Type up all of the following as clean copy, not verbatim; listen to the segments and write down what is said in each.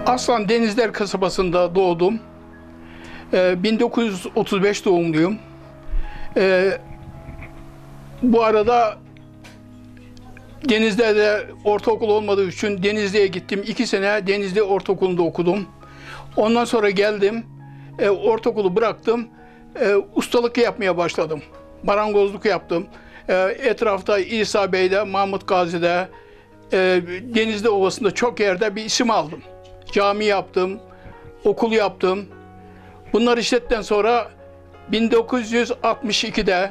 Aslan Denizler kasabasında doğdum. 1935 doğumluyum. Bu arada Denizli'de ortaokul olmadığı için Denizli'ye gittim. 2 sene Denizli Ortaokulu'nda okudum. Ondan sonra geldim. Ortaokulu bıraktım. Ustalık yapmaya başladım. Marangozluk yaptım. Etrafta İsa Bey'de, Mahmut Gazi'de, Denizli Ovası'nda çok yerde bir isim aldım. Cami yaptım, okul yaptım. Bunları işlettikten sonra 1962'de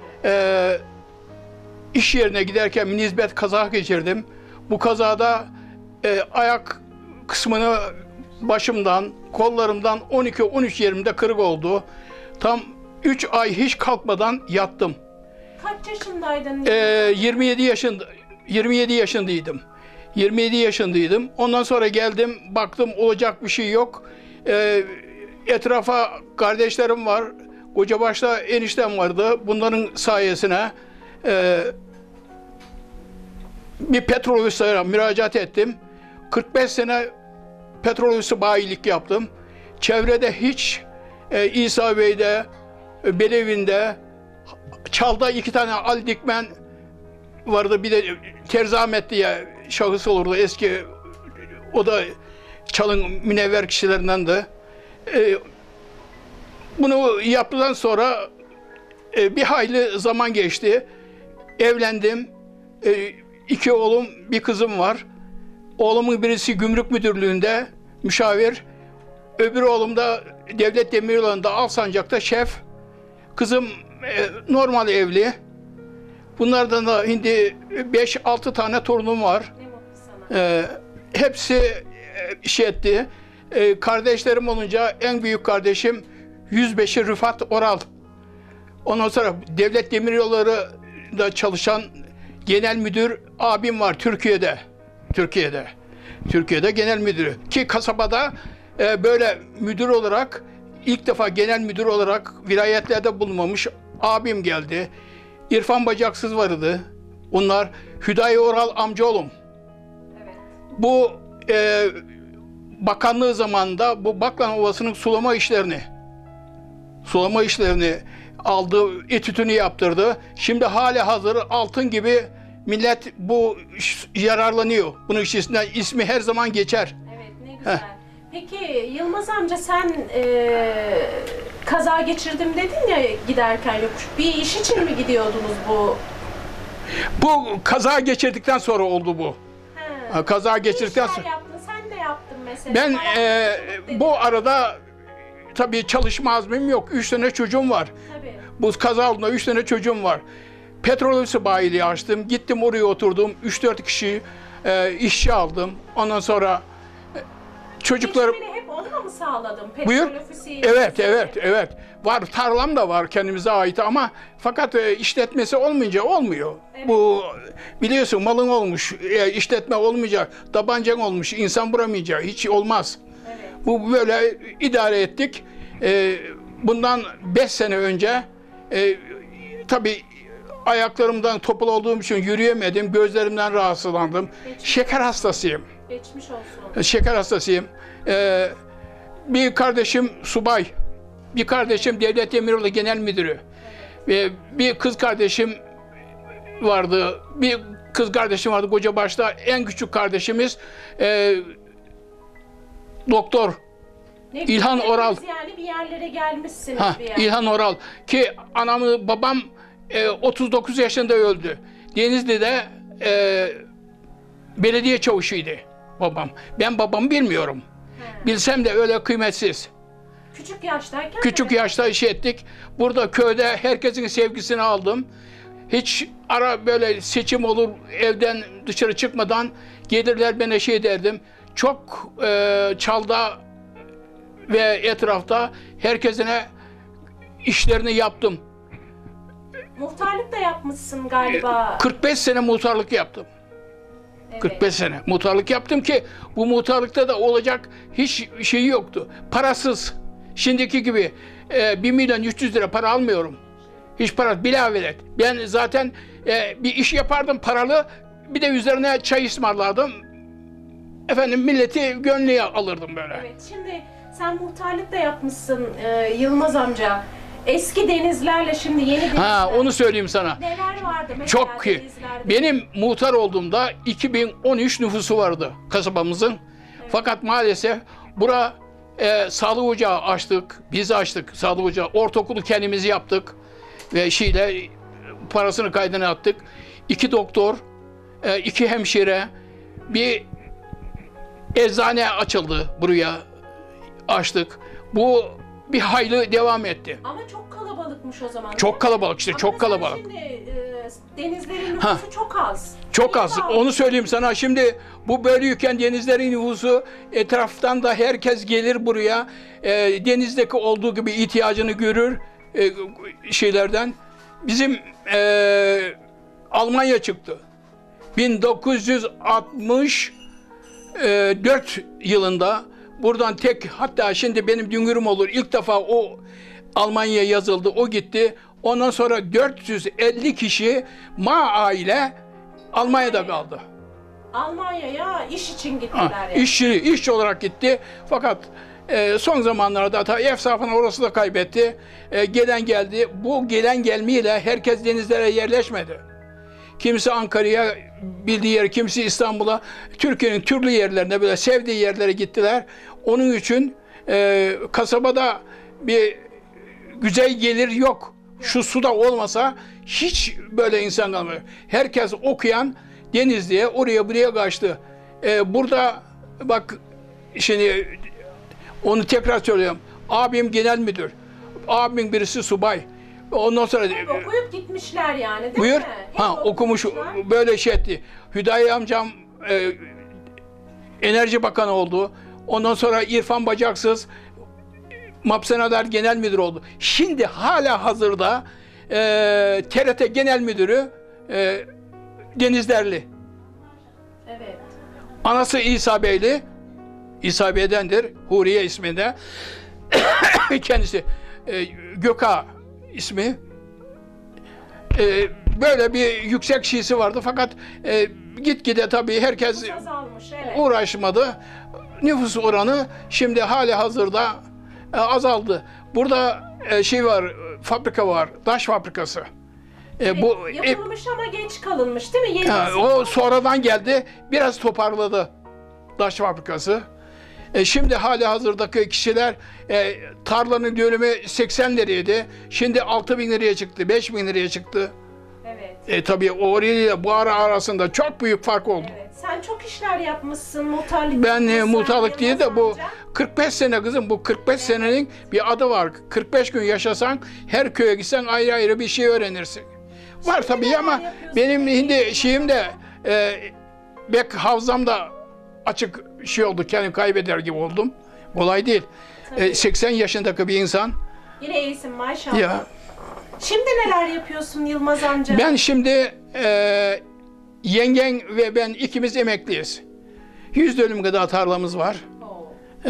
iş yerine giderken bir nizbet kaza geçirdim. Bu kazada ayak kısmını başımdan, kollarımdan 12-13 yerimde kırık oldu. Tam 3 ay hiç kalkmadan yattım. Kaç yaşındaydın? 27 yaşındaydım. 27 yaşındaydım. Ondan sonra geldim, baktım olacak bir şey yok. Etrafa kardeşlerim var. Kocabaş'ta eniştem vardı. Bunların sayesine bir petrol ofisine müracaat ettim. 45 sene petrol ofisi bayilik yaptım. Çevrede hiç İsa Bey'de, Belevi'nde, Çal'da 2 tane Ali Dikmen vardı. Bir de Terzi Ahmet diye şahıs olurdu eski. O da Çal'ın münevver kişilerindendi. Bunu yaptıktan sonra bir hayli zaman geçti. Evlendim. 2 oğlum, bir kızım var. Oğlumun birisi gümrük müdürlüğünde müşavir. Öbür oğlum da Devlet Demiryolu'nda Alsancak'ta şef. Kızım normal evli. Bunlardan da şimdi 5-6 tane torunum var. Ne mutlu sana. Hepsi şey etti. Kardeşlerim olunca en büyük kardeşim 105'i Rıfat Oral. Ondan sonra Devlet Demiryolları'da çalışan genel müdür abim var Türkiye'de. Türkiye'de genel müdürü. Ki kasabada böyle müdür olarak ilk defa genel müdür olarak vilayetlerde bulunmamış abim geldi. İrfan Bacaksız vardı. Onlar Hüdayi Oral amcaoğlum. Evet. Bu bakanlığı zamanında bu Baklan Ovası'nın sulama işlerini aldı, etütünü yaptırdı. Şimdi hali hazır altın gibi millet bu yararlanıyor. Bunun içerisinde ismi her zaman geçer. Evet, ne güzel. Peki Yılmaz amca sen kaza geçirdim dedin ya giderken yokuş. Bir iş için mi gidiyordunuz bu? Bu kaza geçirdikten sonra oldu bu. He. Kaza Ne geçirdikten işler sonra. yaptın? Sen de yaptın mesela. Ben Marangozluk dedin. bu arada tabii çalışma azmim yok. 3 tane çocuğum var. Tabii. Bu kaza olduğunda 3 tane çocuğum var. Petrol ofisi bayiliği açtım. Gittim oraya oturdum. 3-4 kişi işçi aldım. Ondan sonra çocuklarım... Geçimini hep onunla mı sağladın? Petrol Buyur. ofisi. Evet. Var. Tarlam da var kendimize ait ama fakat işletmesi olmayınca olmuyor. Evet. Bu biliyorsun malın olmuş, işletme olmayacak, tabancan olmuş, insan vuramayacak, hiç olmaz. Evet. Bu böyle idare ettik. Bundan 5 sene önce tabii ayaklarımdan topal olduğum için yürüyemedim, gözlerimden rahatsızlandım. Şeker hastasıyım. Geçmiş olsun. Şeker hastasıyım. Bir kardeşim subay, bir kardeşim Devlet Demiryolu Genel Müdürü ve bir kız kardeşim vardı. Kocabaş'ta. En küçük kardeşimiz doktor Ne İlhan güzel, Oral. Yani bir yerlere gelmişsiniz bir yer. İlhan Oral ki babam 39 yaşında öldü. Denizli'de belediye çavuşuydu babam. Ben babamı bilmiyorum. Bilsem de öyle kıymetsiz. Küçük Yaşta iş ettik. Burada köyde herkesin sevgisini aldım. Hiç böyle seçim olur evden dışarı çıkmadan gelirler bana şey derdim. Çok Çal'da ve etrafta herkesine işlerini yaptım. Muhtarlık da yapmışsın galiba. 45 sene muhtarlık yaptım. Evet. 45 sene muhtarlık yaptım ki bu muhtarlıkta da olacak hiç şey yoktu. Parasız. Şimdiki gibi 1.300.000 para almıyorum. Hiç para bilavelet. Ben zaten bir iş yapardım paralı, bir de üzerine çay ısmarlardım. efendim milleti gönlüye alırdım böyle. Evet, şimdi sen muhtarlık da yapmışsın Yılmaz amca. Eski denizlerle şimdi yeni denizler. Ha, onu söyleyeyim sana. Neler vardı mesela Çok iyi. denizlerde? Benim muhtar olduğumda 2013 nüfusu vardı kasabamızın. Evet. Fakat maalesef bura sağlık ocağı açtık. Biz açtık sağlık ocağı. Ortaokulu kendimiz yaptık. Ve parasını kaydına attık. 2 doktor, 2 hemşire, bir eczane açıldı buraya. Açtık. Bu bir hayli devam etti. Ama çok kalabalıkmış o zaman. Çok kalabalık işte, Ama çok mesela kalabalık. Şimdi denizlerin nüfusu çok az. Çok Niye az. daha Onu söyleyeyim sana. Şimdi bu böyleyken denizlerin nüfusu etraftan da herkes gelir buraya. Denizdeki olduğu gibi ihtiyacını görür şeylerden. Bizim Almanya çıktı. 1964 yılında buradan hatta şimdi benim dünürüm olur. İlk defa o Almanya'ya yazıldı. O gitti. Ondan sonra 450 kişi aile Almanya'da kaldı. Almanya'ya iş için gittiler yani. İşçi olarak gitti. Fakat son zamanlarda tabii efsafını orası da kaybetti. Gelen geldi. Bu gelen gelmeyle herkes denizlere yerleşmedi. Kimisi Ankara'ya bildiği yer, kimisi İstanbul'a, Türkiye'nin türlü yerlerine böyle sevdiği yerlere gittiler. Onun için kasabada bir güzel gelir yok. Şu suda olmasa hiç böyle insan kalmıyor. Herkes okuyan Denizli'ye, oraya buraya kaçtı. Burada bak şimdi onu tekrar söylüyorum. Abim genel müdür. Abimin birisi subay. Ondan sonra Hep okuyup gitmişler yani değil buyur. mi? Hep Okumuş okumuşlar. böyle şey etti. Hüdayi amcam Enerji Bakanı oldu. Ondan sonra İrfan Bacaksız Mapsenadar Genel Müdür oldu. Şimdi hala hazırda TRT Genel Müdürü Denizlerli. Evet. Anası İsa Beyli. İsa Bey'dendir. Huriye isminde. Kendisi Göka ismi. Böyle bir yüksek şiisi vardı fakat gitgide tabii herkes Azalmış, evet. uğraşmadı. Nüfus oranı şimdi hali hazırda azaldı. Burada var, fabrika var, taş fabrikası. Bu yapılmış ama geç kalınmış değil mi? Yeni o sonradan geldi, biraz toparladı taş fabrikası. Şimdi hali hazırdaki kişiler tarlanın dönümü 80 liraydı. Şimdi 6.000 liraya çıktı, 5.000 liraya çıktı. Evet. Tabii orayla bu arasında çok büyük fark oldu. Evet. Sen çok işler yapmışsın, muhtarlık. Ben muhtarlık değil de bu Yılmaz amca. 45 sene kızım, bu 45 senenin bir adı var. 45 gün yaşasan, her köye gitsen ayrı ayrı bir şey öğrenirsin. Var tabii neler ama yapıyorsun benim peki? şimdi şeyimde bek havzam da açık şey oldu, kendimi kaybeder gibi oldum. Kolay değil. 80 yaşındaki bir insan. Yine iyisin maşallah. Ya Şimdi neler yapıyorsun Yılmaz amca? ben şimdi yengen ve ben ikimiz emekliyiz. 100 dönüm kadar tarlamız var. Oo.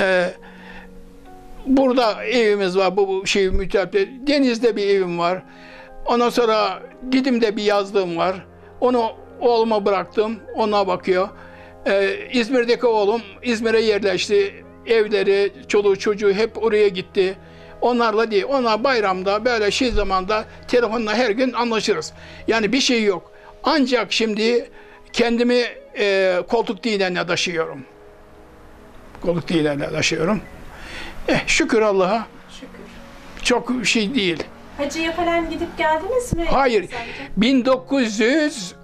Burada evimiz var, bu şey müteahhit. Denizde bir evim var. Ondan sonra Didim'de bir yazlığım var. Onu oğluma bıraktım, ona bakıyor. İzmir'deki oğlum İzmir'e yerleşti. Evleri, çoluğu çocuğu hep oraya gitti. Onlarla değil, onlar bayramda böyle şey zamanda telefonla her gün anlaşırız. Yani bir şey yok. Ancak şimdi kendimi koltuk diğerine taşıyorum. Koltuk diğerine taşıyorum. Şükür Allah'a. Şükür. Çok şey değil. Hacı'ya falan gidip geldiniz mi? Hayır. Yılmaz amca? 1900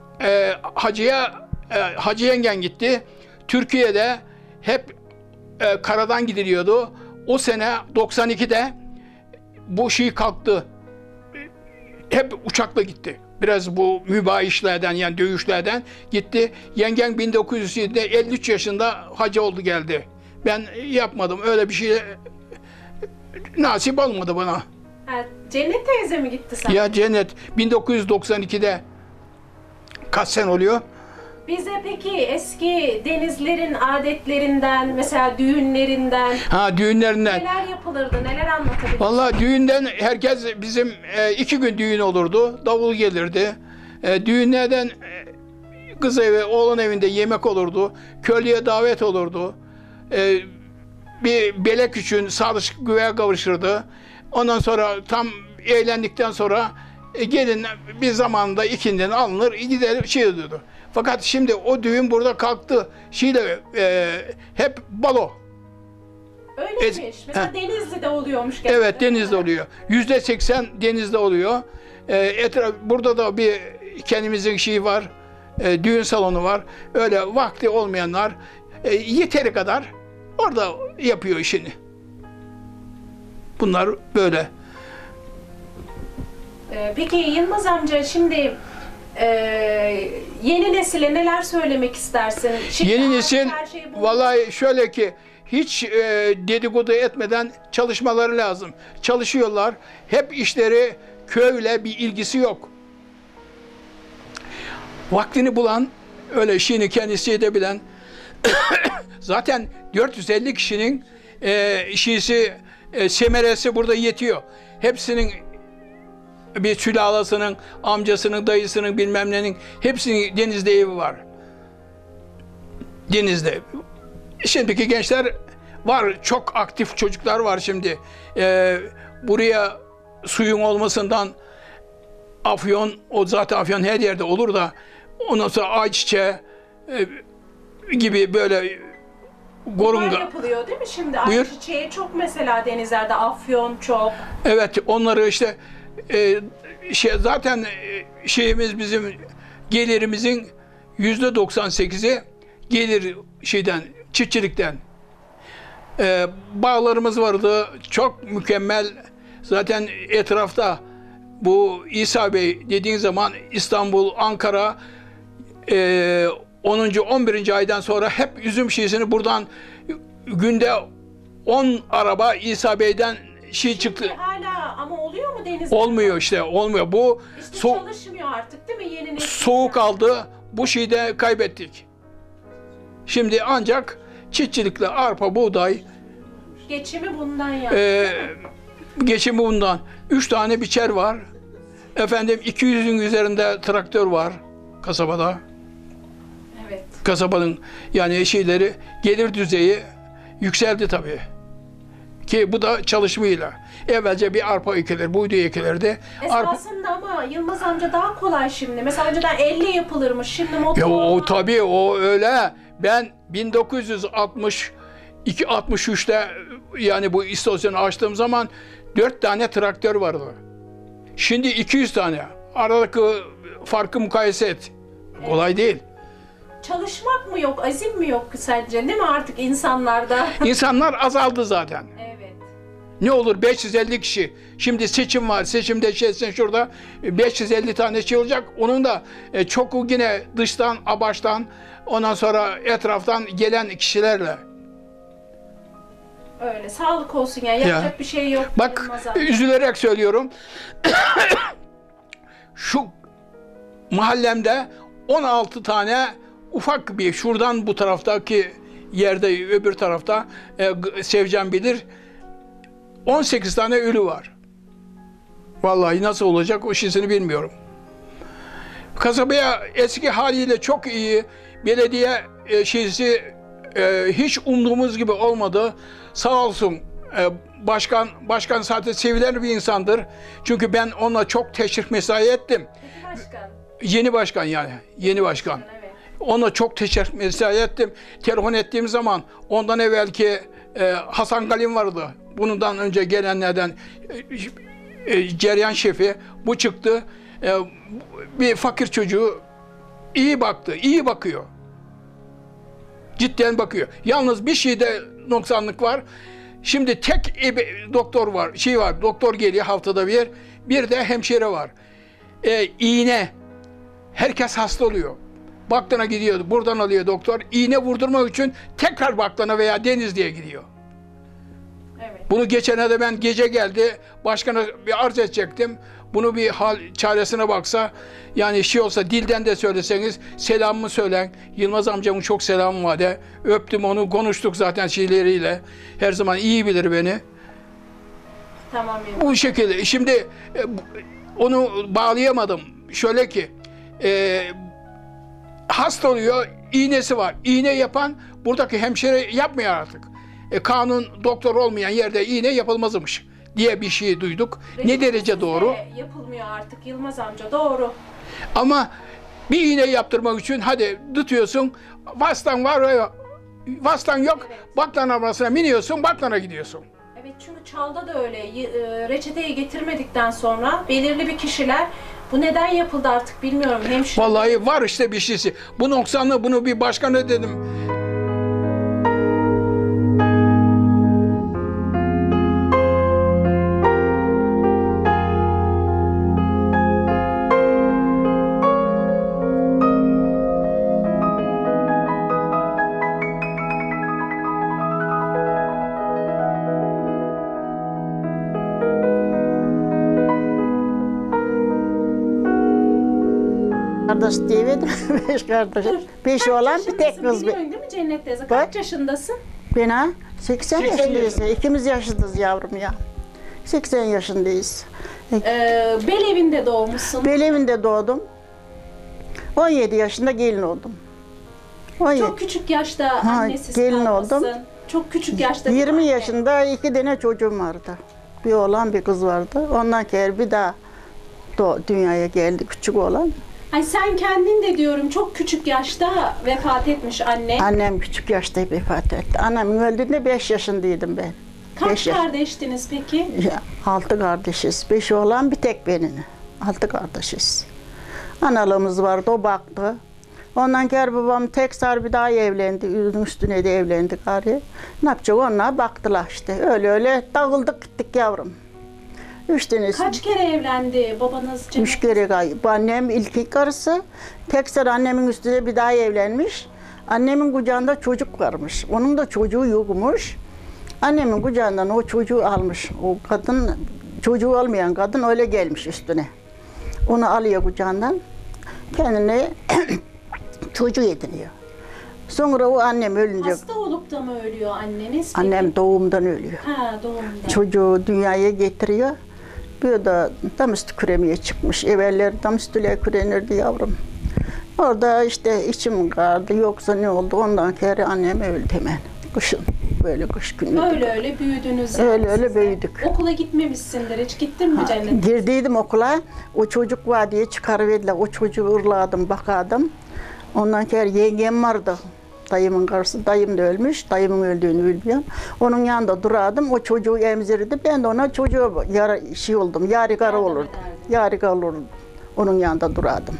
Hacı yengen gitti. Türkiye'de hep karadan gidiliyordu. O sene 92'de bu şey kalktı. Hep uçakla gitti. Biraz bu mübaişlerden yani dövüşlerden gitti. Yengen 1907'de 53 yaşında hacı oldu geldi. Ben yapmadım. Öyle bir şey nasip olmadı bana. Ha, Cennet teyze mi gitti sen? Ya Cennet 1992'de kaç sene oluyor? Bize peki eski denizlerin adetlerinden, mesela düğünlerinden Düğünlerinden. neler yapılırdı, neler anlatabilirsin? Vallahi düğünden herkes bizim 2 gün düğün olurdu. Davul gelirdi. Düğünlerden kız evi, oğlan evinde yemek olurdu. Köylüye davet olurdu. Bir belek için sarışık güveye kavuşurdu. Ondan sonra tam eğlendikten sonra gelin bir zamanda ikinden alınır gider şey ediyordu. Fakat şimdi o düğün burada kalktı. Hep balo. Öyleymiş. Mesela Denizli'de oluyormuş gerçekten. Evet, Deniz'de oluyor. %80 Deniz'de oluyor. Burada da bir kendimizin şeyi var. Düğün salonu var. Öyle vakti olmayanlar yeteri kadar orada yapıyor işini. Bunlar böyle. Peki Yılmaz amca şimdi yeni nesile neler söylemek istersin? Şimdi Yeni nesil her şey bu. vallahi şöyle ki hiç dedikodu etmeden çalışmaları lazım. Çalışıyorlar. Hep işleri köyle bir ilgisi yok. Vaktini bulan, öyle işini kendisi edebilen zaten 450 kişinin semeresi burada yetiyor. Hepsinin bir sülalasının, amcasının, dayısının, bilmem nenin hepsinin Deniz'de evi var. Deniz'de. Şimdiki gençler var, çok aktif çocuklar var şimdi. Buraya suyun olmasından afyon, o zaten afyon her yerde olur da ondan sonra ayçiçeği gibi böyle gorunga. Bunlar yapılıyor değil mi şimdi? Buyur. Ayçiçeği çok mesela denizlerde, afyon çok. Evet, onları işte zaten şeyimiz bizim gelirimizin %98'i gelir çiftçilikten. Bağlarımız vardı, çok mükemmel. Zaten etrafta bu İsa Bey dediğin zaman İstanbul, Ankara 10. 11. aydan sonra hep üzüm şişesini buradan günde 10 araba İsa Bey'den çıktı. Hala ama oluyor mu denizde? Olmuyor işte, olmuyor. Bu İşte çalışmıyor artık değil mi yeni nesil? soğuk aldı, bu şeyi de kaybettik. Şimdi ancak çiftçilikle arpa, buğday, Geçimi bundan yani. geçimi bundan. 3 tane biçer var. Efendim 200'ün üzerinde traktör var kasabada. Evet. Kasabanın yani gelir düzeyi yükseldi tabii. Ki bu da çalışmayla. Evvelce bir arpa ekilir, buğday ekilirdi. Esasında ama Yılmaz amca daha kolay şimdi. Mesela önceden elle yapılırmış, şimdi motor. Ya o tabii o öyle. Ben 1963'te yani bu istasyonu açtığım zaman 4 tane traktör vardı. Şimdi 200 tane. Aradaki farkı mukayese et. Kolay değil. Çalışmak mı yok, azim mi yok sence değil mi artık insanlarda? İnsanlar azaldı zaten. Evet. Ne olur 550 kişi. Şimdi seçim var. Seçimde şurada 550 tane şey olacak. Onun da çoku yine dıştan, abaçtan, ondan sonra etraftan gelen kişilerle. Öyle. Sağlık olsun yani. Yapacak bir şey yok. Bak, Yılmaz amca. üzülerek söylüyorum. Şu mahallemde 16 tane ufak bir şuradan bu taraftaki yerde öbür tarafta Sevcan bilir. 18 tane ölü var. Vallahi nasıl olacak o şeysini bilmiyorum. Kasabaya eski haliyle çok iyi belediye hiç umduğumuz gibi olmadı. Sağ olsun başkan zaten sevilen bir insandır. Çünkü ben onunla çok teşvik mesai ettim. Peki başkan. Yeni başkan yani. Yeni başkan. Evet. Ona çok teşekkür mesai ettim. Telefon ettiğim zaman ondan evvelki Hasan Galim vardı. Bundan önce gelenlerden ceryan şefi. Bu çıktı. Bir fakir çocuğu iyi baktı. İyi bakıyor. Cidden bakıyor. Yalnız bir şeyde noksanlık var. Şimdi tek doktor var. Doktor geliyor haftada bir. Bir de hemşire var. İğne. Herkes hasta oluyor. Baklana gidiyor, buradan alıyor doktor. İğne vurdurmak için tekrar Baklana veya Denizli'ye gidiyor. Evet. Bunu geçene de ben gece geldi, başkana bir arz edecektim. Bunu bir hal çaresine baksa, yani olsa dilden de söyleseniz, selamımı söylen. Yılmaz amcamın çok selamı var de. Öptüm onu, konuştuk zaten şeyleriyle. Her zaman iyi bilir beni. Tamam. Bu şekilde. Şimdi onu bağlayamadım. Şöyle ki, hasta oluyor, iğnesi var. İğne yapan buradaki hemşire yapmıyor artık. Kanun doktor olmayan yerde iğne yapılmazmış diye bir şey duyduk. Ne derece doğru? Yapılmıyor artık Yılmaz amca, doğru. Ama bir iğne yaptırmak için hadi tutuyorsun, vasıtan var, vasıtan yok, Evet. baklan arabasına biniyorsun, baklana gidiyorsun. Evet, çünkü Çal'da da öyle. Reçeteyi getirmedikten sonra belirli bir kişiler, bu neden yapıldı artık bilmiyorum, hemşire. Vallahi var işte bir şeysi. Bu noksanlı, bunu bir başkana dedim. Kardeş diyemedim, 5 kardeş. 5 oğlan bir tek kız. Biliyorsun değil mi Cennet teyze? Kaç yaşındasın? Ben ha 80 yaşındayız. İkimiz yaşındayız yavrum ya. 80 yaşındayız. Bel evinde doğmuşsun. Bel evinde doğdum. 17 yaşında gelin oldum. 17. Çok küçük yaşta annesiz gelin kalmışsın. oldum. Çok küçük yaşta. 20 yaşında 2 tane çocuğum vardı. Bir oğlan bir kız vardı. Ondan sonra bir daha dünyaya geldi küçük oğlan. Ay sen kendin de diyorum, çok küçük yaşta vefat etmiş anne. Annem küçük yaşta vefat etti. Annem öldüğünde 5 yaşındaydım ben. Kaç kardeştiniz peki? 6 kardeşiz. 5 oğlan bir tek benim. 6 kardeşiz. Analığımız vardı, o baktı. Ondan sonra babam tekrar bir daha evlendi. Üstüne de evlendi gari. Ne yapacak, onlar baktılar işte. Öyle öyle dağıldık gittik yavrum. 3 tanesi. Kaç kere evlendi babanız? 3 kere gayip. Annem ilk karısı. Tekrar annemin üstüne bir daha evlenmiş. Annemin kucağında çocuk varmış. Onun da çocuğu yokmuş. Annemin kucağından o çocuğu almış. O kadın, çocuğu olmayan kadın öyle gelmiş üstüne. Onu alıyor kucağından. Kendine çocuğu ediniyor. Sonra o annem ölünce... Hasta olup da mı ölüyor anneniz? Peki? Annem doğumdan ölüyor. Ha, doğumda. Çocuğu dünyaya getiriyor. Bir da dam üstü küremeye çıkmış. Evvelleri dam üstüyle kürenirdi yavrum. Orada işte içim kaldı. Yoksa ne oldu? Ondan sonra annem öldü hemen. Kışın. Böyle kış günü. Öyle öyle büyüdünüz. Yani Öyle öyle siz de. büyüdük. Okula gitmemişsindir. Hiç gittin mi Cennet? Girdiydim okula. O çocuk var diye çıkarıverdiler. O çocuğu ırladım, bakardım. Ondan sonra yengem vardı. Dayımın karısı. Dayım da ölmüş. Dayımın öldüğünü bilmiyorum. Onun yanında durardım. O çocuğu emzirirdi. Ben de ona çocuğu oldum. Yadigar olurdu. Yadigar olurdu. Onun yanında durardım.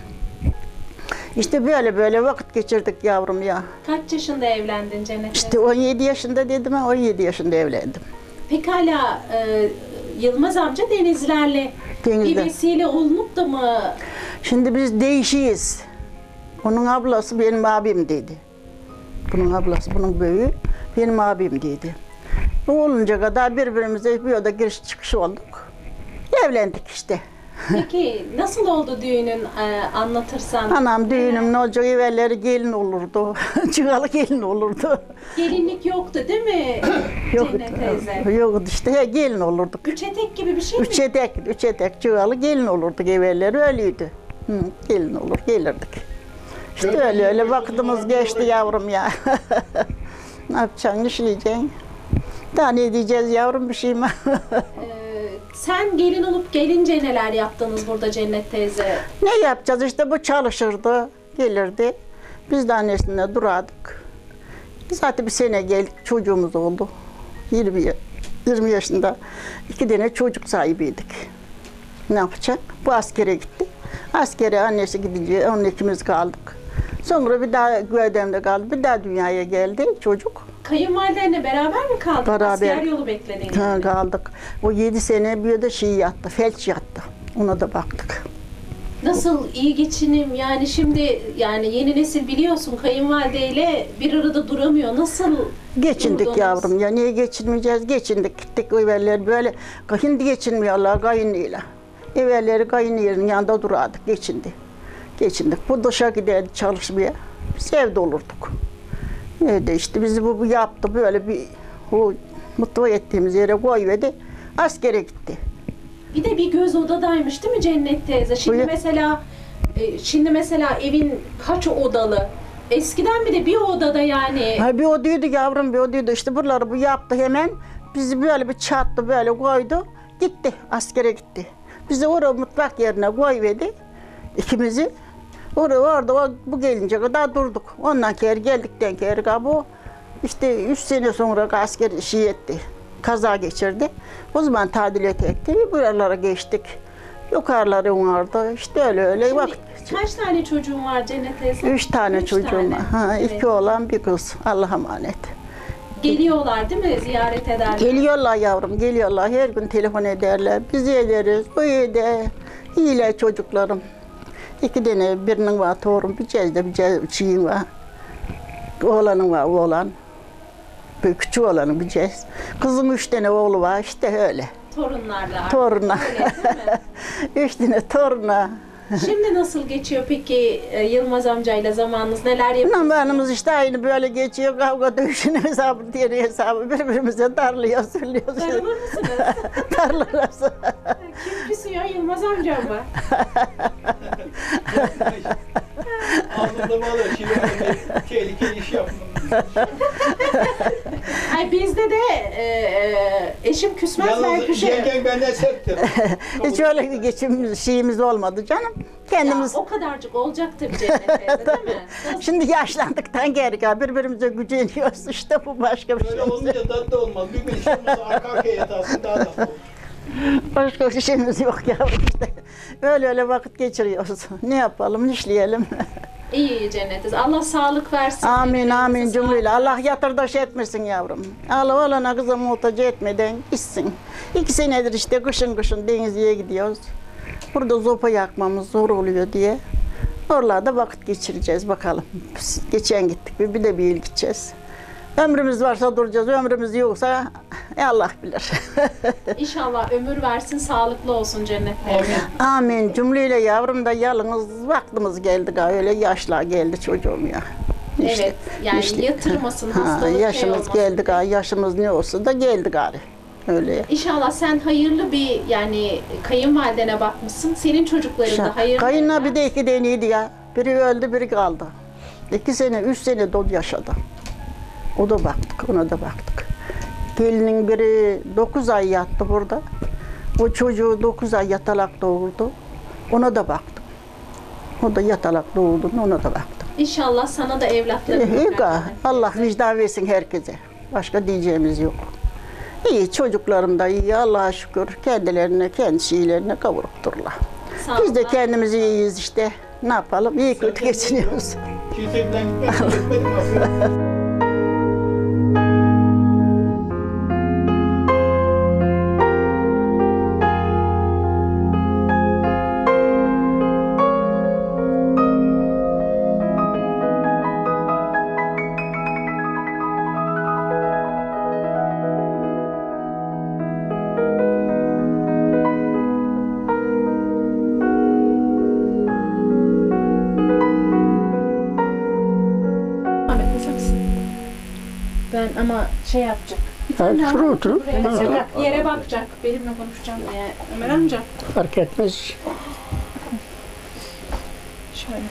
İşte böyle böyle vakit geçirdik yavrum ya. Kaç yaşında evlendin Cennet? İşte 17 yaşında dedim ha, 17 yaşında evlendim. Pekala, Yılmaz amca Denizlerle bir Denizler. vesile olunup da mı? Şimdi biz değişiyiz. Onun ablası benim abim dedi. Bunun ablası, bunun büyüğü benim abim dedi. O olunca kadar birbirimize bir oda giriş çıkış olduk. Evlendik işte. Peki nasıl oldu düğünün, anlatırsan? Anam düğünüm ne olacak, evvelleri gelin olurdu. Çıkalı gelin olurdu. Gelinlik yoktu değil mi Cennet teyze? Yoktu işte, gelin olurduk. Üç etek gibi bir şey mi? Üç etek çıkalı gelin olurduk, evvelleri öyleydi. Gelin olur, gelirdik. İşte öyle öyle vaktimiz geçti yavrum ya. Ne yapacaksın, işleyeceksin? Daha ne diyeceğiz yavrum, bir şey mi? Sen gelin olup gelince neler yaptınız burada Cennet teyze? Ne yapacağız işte, bu çalışırdı, gelirdi. Biz de annesine durardık. Zaten bir sene geldik, çocuğumuz oldu. 20 yaşında 2 tane çocuk sahibiydik. Ne yapacak? Bu askere gitti. Askere annesi gidince onun ikimiz kaldık. Sonra bir daha Güvedem'de kaldı. Bir daha dünyaya geldi çocuk. Kayınvalidenle beraber mi kaldın? Beraber. Asker yolu bekledin yani. Kaldık. O 7 sene bir de yattı, felç yattı. Ona da baktık. Nasıl iyi geçinim, yani şimdi yani yeni nesil biliyorsun kayınvalideyle bir arada duramıyor. Nasıl Geçindik durdunuz? yavrum ya, niye geçinmeyeceğiz? Geçindik gittik, evvelleri böyle. Şimdi geçinmiyorlar kayınıyla. Evvelleri kayınıyla yanında durardık, geçindik. Bu dışa giderdik çalışmaya. Biz evde olurduk. Evde işte bizi bu yaptı, böyle bir o mutlu ettiğimiz yere koyverdi. Askere gitti. Bir de bir göz odadaymış değil mi Cennet teyze? Şimdi Buyur. mesela Şimdi mesela evin kaç odalı? Eskiden bir de bir odada yani. Ha, bir odaydı yavrum, bir odaydı. İşte buraları bu yaptı hemen. Bizi böyle bir çattı, böyle koydu. Gitti, askere gitti. Bizi oraya mutfak yerine koyverdi. İkimizi. Orada bu gelince kadar durduk. Ondan kere geldikten kere bu işte 3 sene sonra asker işi etti. Kaza geçirdi. O zaman tadilat etti. Buralara geçtik. Yukarıları vardı. İşte öyle Şimdi bak. kaç tane çocuğun var Cennet teyze? 3 tane Üç çocuğum tane. var. Ha, Evet. 2 oğlan bir kız. Allah'a emanet. Geliyorlar değil mi? Ziyaret ederler. Geliyorlar yavrum, geliyorlar. Her gün telefon ederler. Biz ederiz, o eder. İyiler çocuklarım. 2 tane, birinin var torun, bir şeyin var. Oğlanın var, oğlan. Bir küçük oğlanın bir cez. Kızın 3 tane oğlu var, işte öyle. Torunlarla. Torunlar. Öyle değil mi? 3 tane torunlar. Şimdi nasıl geçiyor peki Yılmaz amcayla zamanınız? Neler yapıyorsunuz? Zamanımız işte aynı böyle geçiyor. Kavga dövüşün hesabı, diğer hesabı birbirimize darlıyor, sürüyoruz. Darılır mısınız? Darlarız. Kim küsüyor? Yılmaz amca mı? Anında bağlı. Şimdi tehlikeli iş yapmam. Ay bizde de eşim küsmez ben Yalnız küserim. yengen benden serttir. Hiç öyle bir geçim şeyimiz olmadı canım. Kendimiz Ya, o kadarcık olacak tabii Cennet teyze değil mi? Nasıl? şimdi yaşlandıktan geri birbirimize güceniyoruz. İşte bu başka bir şey. Öyle olunca tatlı olmaz. Bir gün iş olmasa arka arkaya yatarsın daha tatlı olur. Başka bir şeyimiz yok ya işte. Öyle vakit geçiriyoruz. Ne yapalım, işleyelim. İyi Cennet teyze. Allah sağlık versin. Amin Birbirinize amin sağlık cümleyle. Allah versin. yatırdaş etmesin yavrum. Allah olana kıza muhtaç etmeden gitsin. 2 senedir işte kışın Denizli'ye gidiyoruz. Burada zopa yakmamız zor oluyor diye. Oralarda vakit geçireceğiz bakalım. Biz geçen gittik bir de bir yıl gideceğiz. Ömrümüz varsa duracağız, ömrümüz yoksa Allah bilir. İnşallah ömür versin, sağlıklı olsun Cennet teyze. Amin cümleyle yavrum da yalnız vaktimiz geldi öyle yaşlar geldi çocuğum ya. Evet, yani yatırmasın, hastalık yaşımız olmasın. geldi yaşımız ne olsa da geldi gari. Öyle ya. İnşallah sen hayırlı bir yani kayınvalidene bakmışsın. Senin çocukların da hayırlı. Kayınla bir de 2 deneydi ya. Biri öldü, biri kaldı. 2 sene, 3 sene dolu yaşadı. O da baktık, ona da baktık. Gelinin biri 9 ay yattı burada. O çocuğu 9 ay yatalak doğurdu. Ona da baktım. O da yatalak doğurdu, ona da baktım. İnşallah sana da evlatların olur. Allah vicdan versin herkese. Başka diyeceğimiz yok. İyi, çocuklarım da iyi, Allah'a şükür. Kendilerine, kendi şeylerine kavurup dururlar. Sağ Biz de olun. kendimiz iyiyiz işte. Ne yapalım? İyi kötü geçiniyoruz. Kimseden gitmedim aslında. Ahmet mesela misin? Ben ama şey yapacak. Bir Ha, tane daha şuraya oturun. buraya Ha, bakacak, yere bakacak. Benimle konuşacağım diye. Ömer amca. Fark etmez. Şöyle.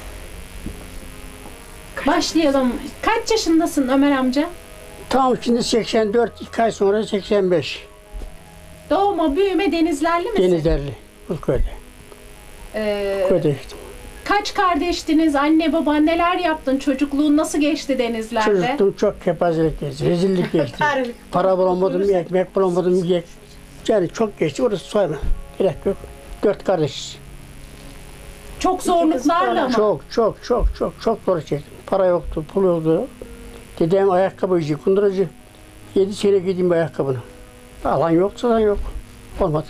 Başlayalım. Kaç yaşındasın Ömer amca? Tam şimdi 84, 2 ay sonra 85. Doğma büyüme Denizlerli misin? Denizlerli, bu köyde. Köyde gittim. Kaç kardeştiniz? Anne baba neler yaptın? Çocukluğun nasıl geçti Denizler'de? Çocukluğum çok kepazelik geçti, rezillik geçti. Para bulamadım, ekmek bulamadım, yiyecek. Yani çok geçti, orası sayma. Gerek yok. 4 kardeşiz. Çok zorluklarla mı? Çok zor çektim. Para yoktu, pul yoktu. Dedem ayakkabıcı, kunduracı. 7 sene gideyim bu ayakkabını. Alan yok, satan yok. Olmadı.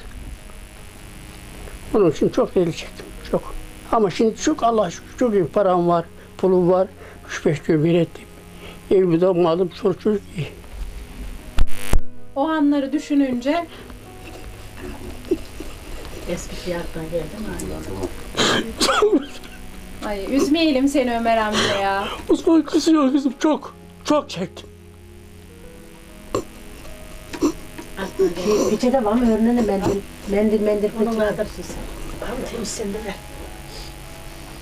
Onun için çok rezil çektim, çok. Ama şimdi çok Allah'a şükür çok iyi param var, pulum var. 3-5 gün bir ettim. Evimi de aldım, çocuk iyi. O anları düşününce Eski fiyattan geldim. ay üzmeyelim seni Ömer amca ya. O zaman kızıyor kızım, çok çektim. Peçete var mı? Örneğin mendil. Mendil peçete. Onun vardır siz. Tamam temizsin de ver.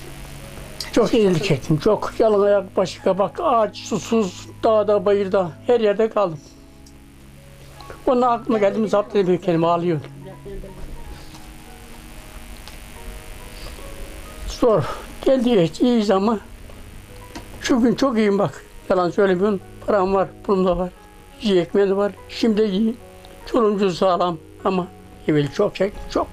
Çok eziyet çektim, çok. Yalın ayak, başı kabak, ağaç, susuz, dağda, bayırda, her yerde kaldım. Ondan aklıma geldi, zapt edemiyor kendimi, ağlıyorum. Zor. Geldi iyiyiz ama şu gün çok iyiyim bak. Yalan söylemiyorum. Param var, pulum da var. İyi ekmeğim var. Şimdi iyi. Çoluğum sağlam ama evvel çok çektim, çok.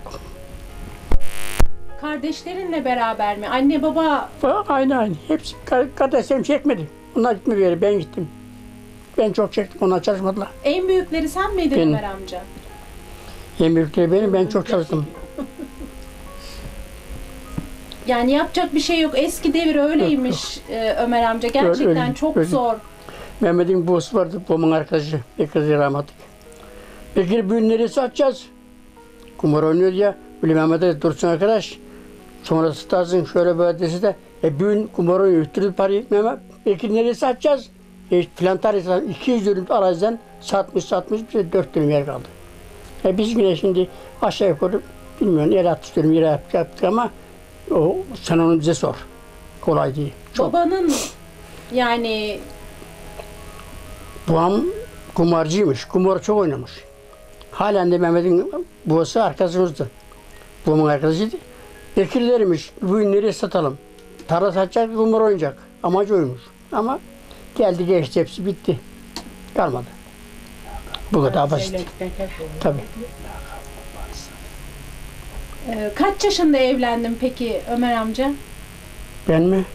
Kardeşlerinle beraber mi? Anne baba Aynı. Hepsi kardeşlerim çekmedi. Onlar gitme bir yere, ben gittim. Ben çok çektim, onlar çalışmadılar. en büyükleri sen miydin Benim. Ömer amca? En büyükleri benim, ben çok çalıştım. Yani yapacak bir şey yok. Eski devir öyleymiş Ömer amca. Gerçekten öyle, çok öyle. zor. Mehmet'in babası vardı, babamın arkadaşı. Bekir rahmetli. Bekir bugün nereye satacağız? Kumar oynuyor ya. Böyle Mehmet'e dursun arkadaş. Sonra satarsın şöyle böyle dese de. Bugün kumar oynuyor. Üstürü parayı Mehmet. Bekir nereye satacağız? Filan tarihten 200 dönüm araziden satmış. Bize 4 dönüm yer kaldı. Biz yine şimdi aşağı yukarı bilmiyorum. Yer 60 dönüm yer yaptık ama sen onu bize sor. Kolay değil. Çok. Babanın yani Babam kumarcıymış. Kumar çok oynamış. Halen de Mehmet'in babası arkadaşımızdı. Babamın arkadaşıydı. Bekirlermiş. Bugün nereye satalım? Tarla satacak, kumar oynayacak. Amacı oymuş. Ama geldi geçti, hepsi bitti. Kalmadı. Bu kadar basit. Tabii. kaç yaşında evlendin peki Ömer amca? Ben mi?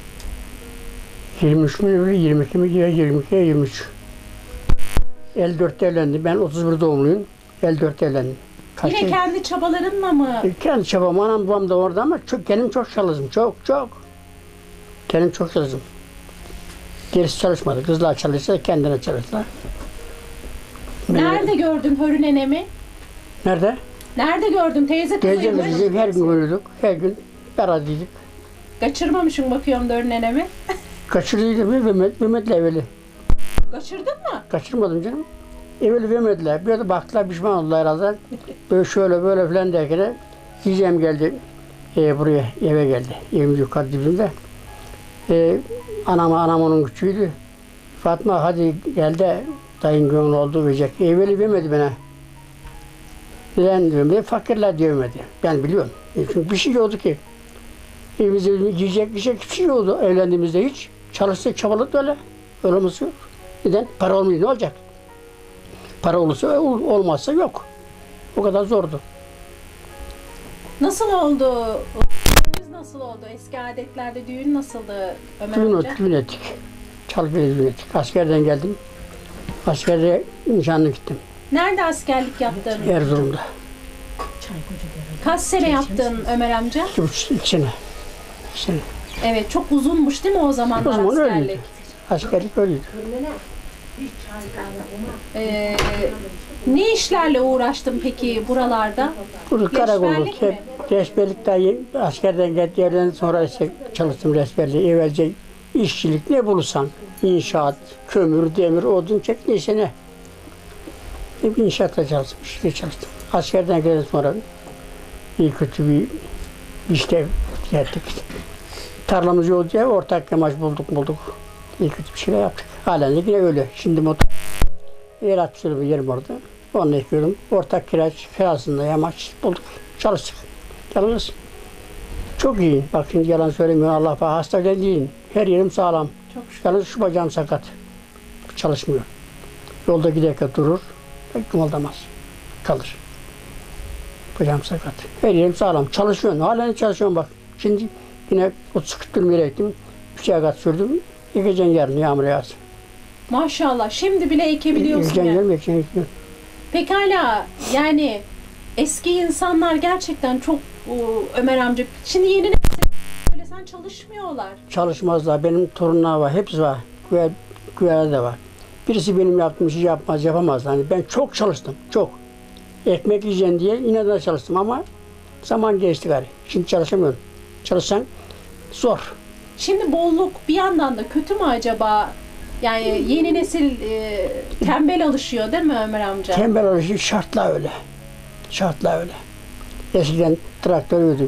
23 mü, 22 mi, 22, 23. 54'te evlendim. Ben 31 doğumluyum. 54'te evlendim. Yine kendi çabalarınla mı? Kendi çabam, anam babam da orada ama kendim çok çalıştım. Çok. Kendim çok çalıştım. Gerisi çalışmadı. Kızlar çalışsa kendine çalıştılar. Nerede gördün Hörü nenemi? Nerede? Nerede gördün? Teyze kızıymış. Teyzemiz her gün görüyorduk. Her gün beraberdik. Kaçırmamışım bakıyorum da Hörü nenemi. Kaçırdıydım Mehmet'le evveli. Kaçırdın mı? Kaçırmadım canım. Evveli vermediler. Bir de baktılar, pişman oldular herhalde. Böyle şöyle böyle falan derken diyeceğim geldi buraya, eve geldi. Evimiz yukarı dibinde. Anam onun küçüğüydü. Fatma hadi gel de dayın gönlü oldu verecek. Evveli vermedi bana. Neden vermedi? Fakirler diyemedi. Ben biliyorum. Çünkü bir şey yoktu ki. Evimizde yiyecek bir şey yoktu evlendiğimizde hiç. Çalıştık, çabaladık öyle. Öyle olması yok. Neden? Para olmuyor, ne olacak? Para olursa olmazsa yok. O kadar zordu. Nasıl oldu? Düğününüz nasıl oldu? Eski adetlerde düğün nasıldı Ömer amca? Düğün ettik. Çalgı'ya düğün ettik. Askerden geldim. Askerde nişanlı gittim. Nerede askerlik yaptın? Erzurum'da. Kaç sene yaptın Ömer amca? 2,5 sene. 2 sene. Evet, çok uzunmuş değil mi o zamanlar O zaman askerlik? öyleydi. Askerlik öyleydi. Ne işlerle uğraştın peki buralarda? Burada karakolluk, Leşberlik mi? resberlik daha askerden geldiğinden sonra çalıştım resberliği. Evvelce işçilik ne bulursan, inşaat, kömür, demir, odun çek neyse ne. Hep inşaatta çalıştım, işte çalıştım. Askerden geldikten sonra iyi kötü bir işte yaptık. Tarlamız yoktu ya, ortak yamaç bulduk. İyi kötü bir şeyler yaptık. Halen de yine öyle. Şimdi motor yer atıştırı bir yerim orada. Onu ekiyorum. Ortak kirasında yamaç bulduk. Çalıştık. Yalnız çok iyi. Bak şimdi yalan söylemiyorum. Allah bak hasta değilim. Her yerim sağlam. Çok şükür. Yalnız şu bacağım sakat. Çalışmıyor. Yolda giderken durur. Kımıldamaz. Kalır. Bacağım sakat. Her yerim sağlam. Çalışıyorum. Halen çalışıyorum bak. Şimdi yine 30-40 dönüm yere gittim. 3 ay kat sürdüm. Ekeceğim yarın yağmur yağsın. Maşallah. Şimdi bile ekebiliyorsun Ekeceğim ya. yarın ekeceğim. Pekala yani eski insanlar gerçekten çok Ömer amca. Şimdi yeni nesil sen çalışmıyorlar. Çalışmazlar. Benim torunlar var. Hepsi var. Güveler de var. Birisi benim yaptığım işi yapamaz. Hani ben çok çalıştım. Çok. Ekmek yiyeceğim diye inadına çalıştım ama zaman geçti gari. Şimdi çalışamıyorum. Çalışsan zor. Şimdi bolluk bir yandan da kötü mü acaba? Yani yeni nesil tembel alışıyor değil mi Ömer amca? Tembel oluşu şartla öyle. Şartla öyle. Eskiden traktör yürüdük.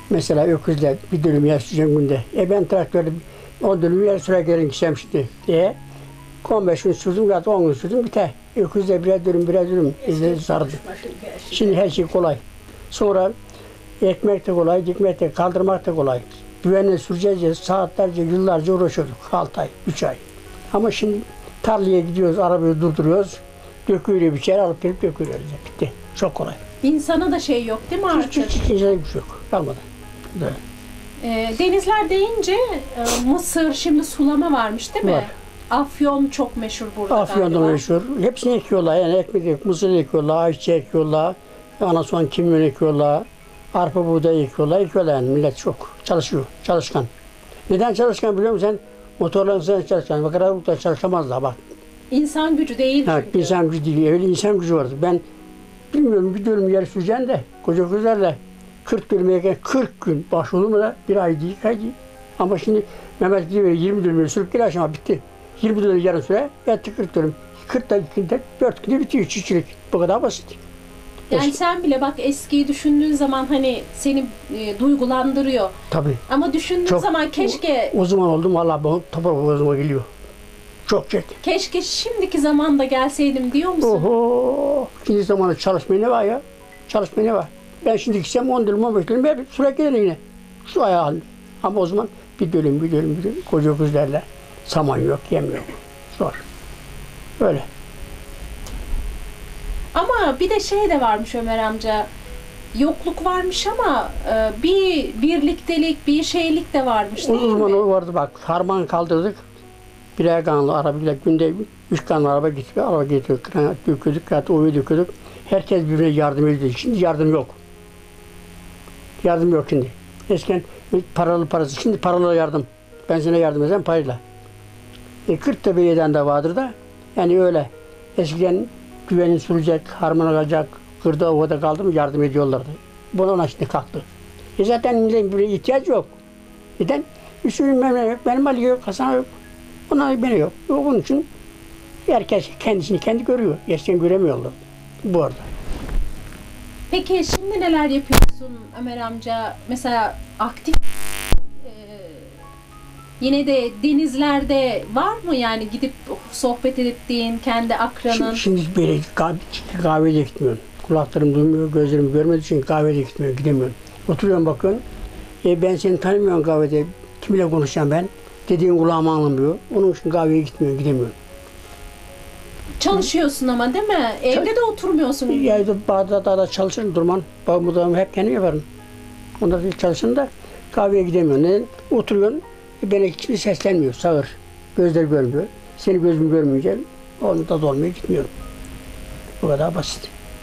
Mesela öküzle bir dönüm yer süreceğim günde. Ben traktörde 10 dönüm yer sürerken gideceğim şimdi. 15 gün sürdüm, zaten 10 gün sürdüm, biter. Öküzle birer dönüm izleri sardı. Şimdi her şey kolay. Sonra ekmek de kolay, dikmek de, kaldırmak da kolay. Güvenle süreceğiz, saatlerce, yıllarca uğraşıyorduk. 6 ay, 3 ay. Ama şimdi tarlaya gidiyoruz, arabayı durduruyoruz. Döküyle biçer, alıp gelip döküyoruz. Bitti. Çok kolay. İnsana da şey yok değil mi artık? Hiç insana bir şey yok. Kalmadı. Böyle. Denizler deyince Mısır, şimdi sulama varmış değil mi? Var. Afyon çok meşhur burada Afyon'da galiba. meşhur. Hepsini ekiyorlar. Yani ekmek ekiyorlar, mısır ekiyorlar, ayçiçeği ekiyorlar. Anason kimyon ekiyorlar. Arpa buğday ekiyorlar yani millet çok. Çalışıyor, çalışkan. Neden çalışkan biliyor musun? Sen motorların üzerinde çalışkan. Bak aralıkta çalışamazlar bak. İnsan gücü değil Evet, çünkü. insan gücü değil, öyle insan gücü vardı. Ben bilmiyorum bir dönüm yer süreceğim de koca kızlarla 40 dönüm 40 gün başvuru mu da bir ay değil, ay değil. Ama şimdi Mehmet gibi 20 dönüm sürüp gel aşama bitti. 20 dönüm yarım süre yattı 40 dönüm. 40 dakikada 4 günde bitiyor çiftçilik. Bu kadar basit. Yani Eski- sen bile bak eskiyi düşündüğün zaman hani seni duygulandırıyor. Tabii. Ama düşündüğün Çok- zaman keşke O zaman oldum valla bu toprak bozuma geliyor. Çok çekti. keşke şimdiki zamanda gelseydim diyor musun? Oho. Şimdi zamanı çalışmaya ne var ya? Çalışmaya ne var? Ben şimdi gitsem 10 dönüm 15 dönüm hep sürekli gelir yine. Şu ayağı halinde. Ama o zaman bir dönüm koca kızlarla saman yok, yem yok. Zor. Böyle. Ama bir de şey de varmış Ömer amca. Yokluk varmış ama bir birliktelik, bir şeylik de varmış O değil zaman mi? o vardı bak. Harman kaldırdık. Birer kanlı arabayla günde 3 kanlı araba getiriyor. Araba getiriyorduk. Döküyorduk. Hatta oyu döküyorduk. Herkes birbirine yardım ediyor. Şimdi yardım yok. Yardım yok şimdi. Eskiden paralı parası. Şimdi paralı yardım. Ben sana yardım etsem parayla. Kırktepe'den de vardır da. Yani öyle. Eskiden güvenin sürecek, harman olacak, kırda ovada kaldı mı yardım ediyorlardı. Buna şimdi kalktı. Zaten bir ihtiyaç yok. Neden? Üstünün memnun yok, benim Ali yok, Hasan yok. Bunlar beni yok. Onun için herkes kendisini kendi görüyor. Eskiden göremiyorlar. Bu arada. Peki şimdi neler yapıyorsun Ömer amca? Mesela aktif yine de denizlerde var mı yani gidip sohbet ettiğin kendi akranın? Şimdi böyle kahvede gitmiyorum. Kulaklarım duymuyor, gözlerim görmediği için kahvede gitmiyorum, gidemiyorum. Oturuyorum bakıyorum. Ben seni tanımıyorum kahvede. Kiminle konuşacağım ben? Dediğin kulağıma anlamıyor. Onun için kahveye gitmiyorum, gidemiyorum. Çalışıyorsun ama değil mi? Evde de oturmuyorsun. Yayda Bağdat'ta çalışırım durman. Babamı hep kendim yaparım. Onda bir çalışın da kahveye gidemiyorum. Neden? Oturuyorsun, bana hiçbir seslenmiyor, sağır. Gözler görmüyor. Seni gözüm görmeyince onu da dolmaya gitmiyorum. Bu kadar basit.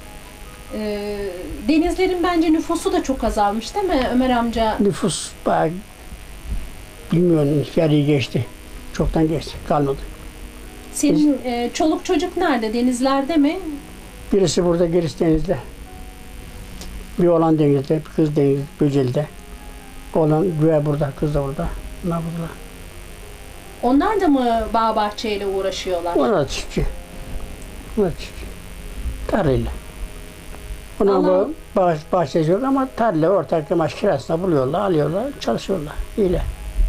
Denizlerin bence nüfusu da çok azalmış değil mi Ömer amca? Nüfus bayağı bilmiyorum yarıyı geçti. Çoktan geçti. Kalmadı. Senin çoluk çocuk nerede? Denizlerde mi? Birisi burada, gerisi denizde. Bir oğlan denizde, bir kız denizde, Böceli'de. Oğlan güve burada, kız da burada. Bunlar burada. Onlar da mı bağ bahçeyle uğraşıyorlar? Onlar da çiftçi. Onlar çiftçi. Tarlayla. Onun Allah. bu bahçesi yok ama tarla ortak yamaç kirasına buluyorlar, alıyorlar, çalışıyorlar. İyiler.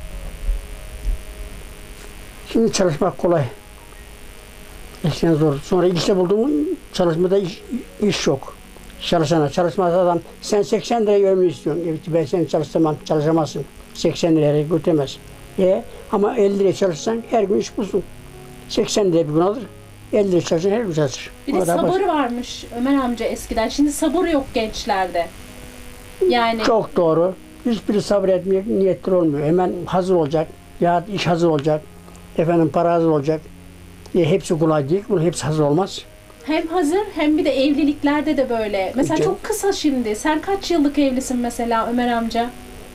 Şimdi çalışmak kolay. Eskiden zor. Sonra işte buldum çalışmada iş yok. Çalışmaz adam. Sen 80 liraya ömrü istiyorsun. Evet, ben seni çalıştırmam, çalışamazsın. 80 liraya götüremez. Ama 50 liraya çalışsan her gün iş bulsun. 80 liraya bir gün alır. 50 liraya çalışsan her gün çalışır. Bir de O kadar sabır basit. varmış Ömer amca eskiden. Şimdi sabır yok gençlerde. Yani Çok doğru. Hiçbiri sabretmeye niyetli olmuyor. Hemen hazır olacak. Ya iş hazır olacak. Efendim para hazır olacak. Hepsi kolay değil. Bunun hepsi hazır olmaz. hem hazır hem bir de evliliklerde de böyle. Mesela Peki. çok kısa şimdi. Sen kaç yıllık evlisin mesela Ömer amca?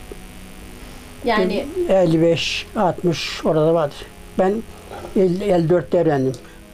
Yani 55, 60 orada vardır. Ben 54'te evlendim.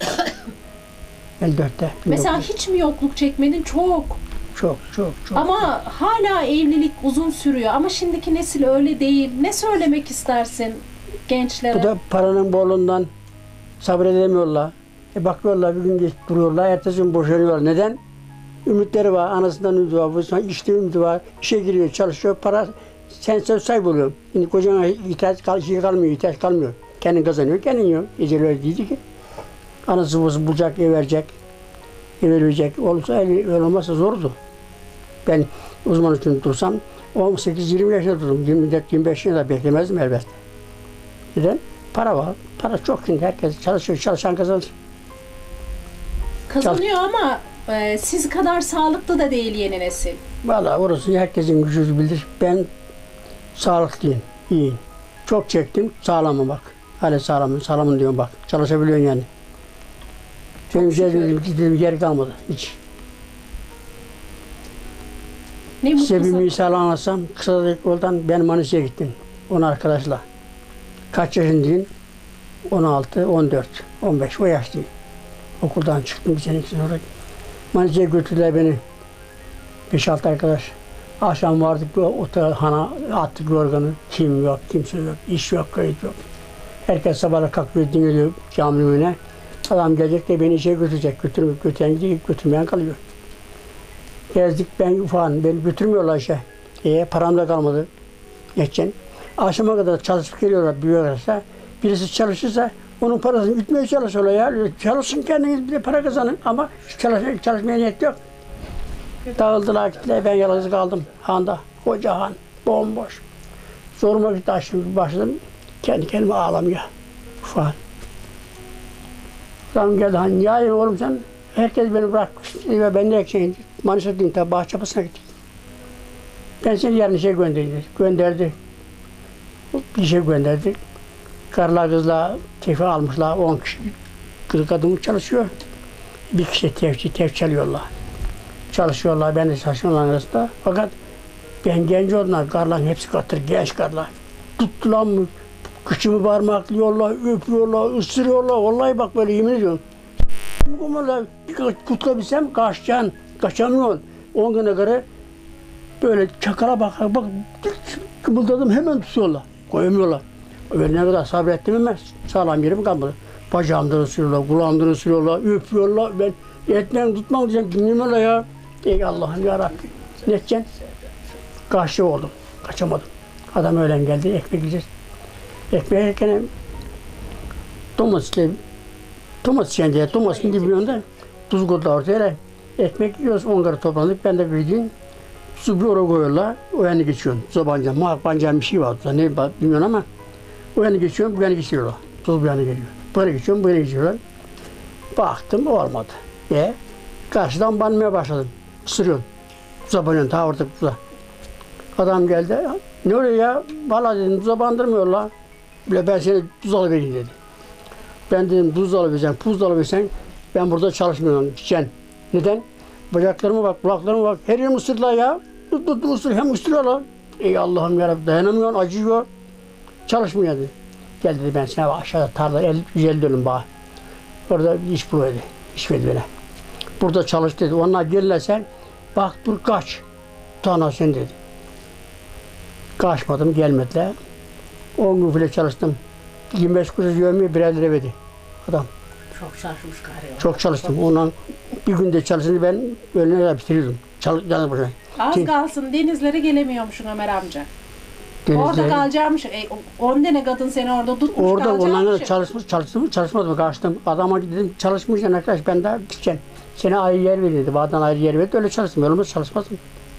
54'te. mesela hiç mi yokluk çekmedin? Çok. Çok. Ama hala evlilik uzun sürüyor. Ama şimdiki nesil öyle değil. Ne söylemek istersin gençlere? Bu da paranın bolluğundan sabredemiyorlar. Bakıyorlar bir gün geç duruyorlar. Ertesi gün boşanıyorlar. Neden? Ümitleri var. Anasından ümidi var. Bu işte ümidi var. İşe giriyor, çalışıyor. Para sen söz sahibi oluyorsun. Şimdi kocana ihtiyaç kalmıyor. Kendin kazanıyor, kendin yiyor. Ecel öyle değildi ki. Anası babası bulacak, ev verecek. Ev verecek. Olursa öyle olmazsa zordu. Ben uzman için dursam 18-20 yaşında durdum. 24-25 yaşında beklemezdim elbette. Neden? Para var. Para çok şimdi. Herkes çalışıyor. Çalışan kazanır. Kazanıyor ama siz kadar sağlıklı da değil yeni nesil. Vallahi orası herkesin gücü bilir. Ben sağlıklıyım, iyiyim. Çok çektim, sağlamım bak. Hala sağlamım diyorum bak. Çalışabiliyorsun yani. Benim gittiğim yer kalmadı hiç. Ne mutlu Size bir sana. misal anlatsam, kısa yoldan ben Manisa'ya gittim. 10 arkadaşla. Kaç yaşındayım? 16, 14, 15 o yaşlıyım. Okuldan çıktım bir sene sonra. Manisa'ya götürdüler beni. 5-6 arkadaş. Akşam vardık, otehana attık yorganı. Kim yok, kimse yok, iş yok, kayıt yok. Herkes sabahla kalkıyor, dinliyor cami önüne. Adam gelecek de beni işe götürecek. Götüren gidiyor, götürmeyen kalıyor. Gezdik, ben ufağım, beni götürmüyorlar işe. Param da kalmadı. Geçen. Akşama kadar çalışıp geliyorlar, büyüyorlarsa. Birisi çalışırsa onun parasını ütmeye çalışıyorlar ya. Çalışsın kendiniz, bir de para kazanın ama çalışmaya niyet yok. Dağıldılar gittiler, ben yalnız kaldım handa. Koca han, bomboş. Zoruma gitti, açtım, başladım. Kendi kendime ağlamaya. Ufağım. Adam geldi, hani ya oğlum sen, herkes beni bırakmış ve ben de ekşeyim. Manisa diyeyim tabi, Bahçapası'na gittik. Ben seni yarın işe gönderdi. Bir şey gönderdik. Karılar kızlar tefe almışlar, 10 kişi. 40 kadın çalışıyor. Bir kişi tef çalıyorlar. Çalışıyorlar, ben de çalışıyorlar arasında. Fakat ben genç olanlar, karıların hepsi katır, genç karılar. Tuttular mı, kıçımı parmaklıyorlar, öpüyorlar, ısırıyorlar. Vallahi bak böyle yemin ediyorum. Bunlarla bir kutlabilsem kaçacaksın, kaçamıyorsun. 10 güne göre böyle çakala bak kımıldadım hemen tutuyorlar, koyamıyorlar. Öyle ne kadar sabrettim ama sağlam yerim kalmadı. Bacağımdan ısırıyorlar, kulağımdan ısırıyorlar, öpüyorlar. Ben etmem tutmam diyeceğim, dinlemiyorlar ya. Ey Allah'ım yarabbim. Ne edeceksin? Kaçtı oldum, kaçamadım. Adam öğlen geldi, ekmek yiyeceğiz. Ekmeği yerken domates diye, domatesin dibinde tuz koydular ortaya. Ekmek yiyoruz, 10 karı toplandık, ben de gideyim. Su bir oraya koyuyorlar, o yana geçiyorsun. Zobancan, muhakbancan bir şey var, ne bilmiyorum ama o yana geçiyorum, bu yana geçiyorlar. Tuz bu yana geliyor. Böyle geçiyorum, böyle geçiyorlar. Baktım, olmadı. Karşıdan banmaya başladım. Isırıyorum. Zobancan, ta orada tuza. Adam geldi, ne oluyor ya? Valla dedim, tuza bandırmıyorlar. Bile ben seni tuz alıvereyim dedi. Ben dedim, tuz alıversen, puz alıversen, ben burada çalışmıyorum, gideceksin. Neden? Bacaklarıma bak, kulaklarıma bak, her yerim ısırdılar ya. Hem ısırıyorlar. Ey Allah'ım yarabbim, dayanamıyorsun, acıyor. Çalışmıyor dedi. Gel dedi, ben sana aşağıda tarla 150 dönüm bağ. Orada iş bul dedi, iş verdi bana. Burada çalış dedi, onlar gelirlersen, bak dur kaç. Tana sen dedi. Kaçmadım, gelmediler. 10 gün bile çalıştım. 25 kuruş yövmeye 1 lira verdi adam. Çok şaşırmış galiba. Çok çalıştım. Ondan bir günde çalışınca ben öğlene kadar bitiriyordum. Canım başına. Az kalsın denizlere gelemiyormuşsun Ömer amca. Orada kalacakmış. 10 tane kadın seni orada tutmuş Orada onlarla kalacakmış. çalışmadım, kaçtım. Adama dedim, çalışmayacaksın arkadaş, ben daha gideceğim. Seni ayrı yer verirdi, bağdan ayrı yer verirdi, öyle çalıştım. Öyle olmaz, çalışmazdım.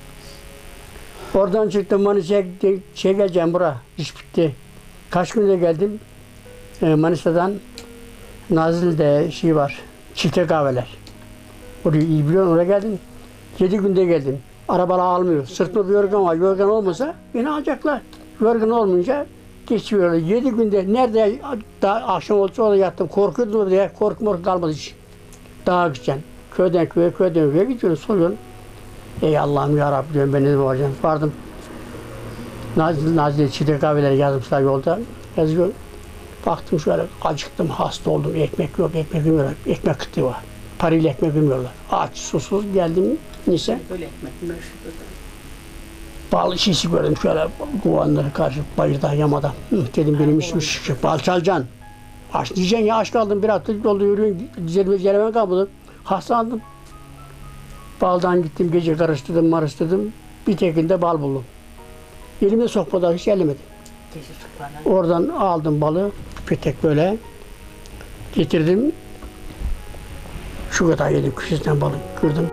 Oradan çıktım, Manisa'ya geleceğim buraya, iş bitti. Kaç günde geldim, Manisa'dan Nazilli'de var, çifte kahveler. Orayı iyi biliyorum, oraya geldim. 7 günde geldim. Arabalar almıyor. Sırtımda bir yorgan var. Yorgan olmasa beni alacaklar. Yorgan olmayınca geçiyorlar. 7 günde nerede akşam olsa orada yattım. Korkuyordum diye. Korkum kalmadı hiç. Dağa gideceksin. Köyden köye gidiyorsun. Soruyorsun. Ey Allah'ım yarabbim diyorum, ben ne olacağım. Vardım. Nazilli çifte kahveleri yazmışlar yolda. Yazıyor. Baktım şöyle, acıktım, hasta oldum. Ekmek yok, ekmek yemiyorlar. Ekmek kıtlığı var. Parayla ekmek yemiyorlar. Aç, susuz geldim. Neyse. Böyle ekmek Bal şişi gördüm şöyle kovanlara karşı bayırda yamada. Dedim benim işmiş. Bal çalacaksın. Aç diyeceksin ya, aç kaldım, bir hafta yolda yürüyorum. Dizelime kalmadı. Hastalandım. Baldan gittim, gece karıştırdım. Bir tekinde bal buldum. Elime sokmadan hiç ellemedi. Oradan aldım balığı, bir tek böyle getirdim. Şu kadar yedim kışından balık kırdım.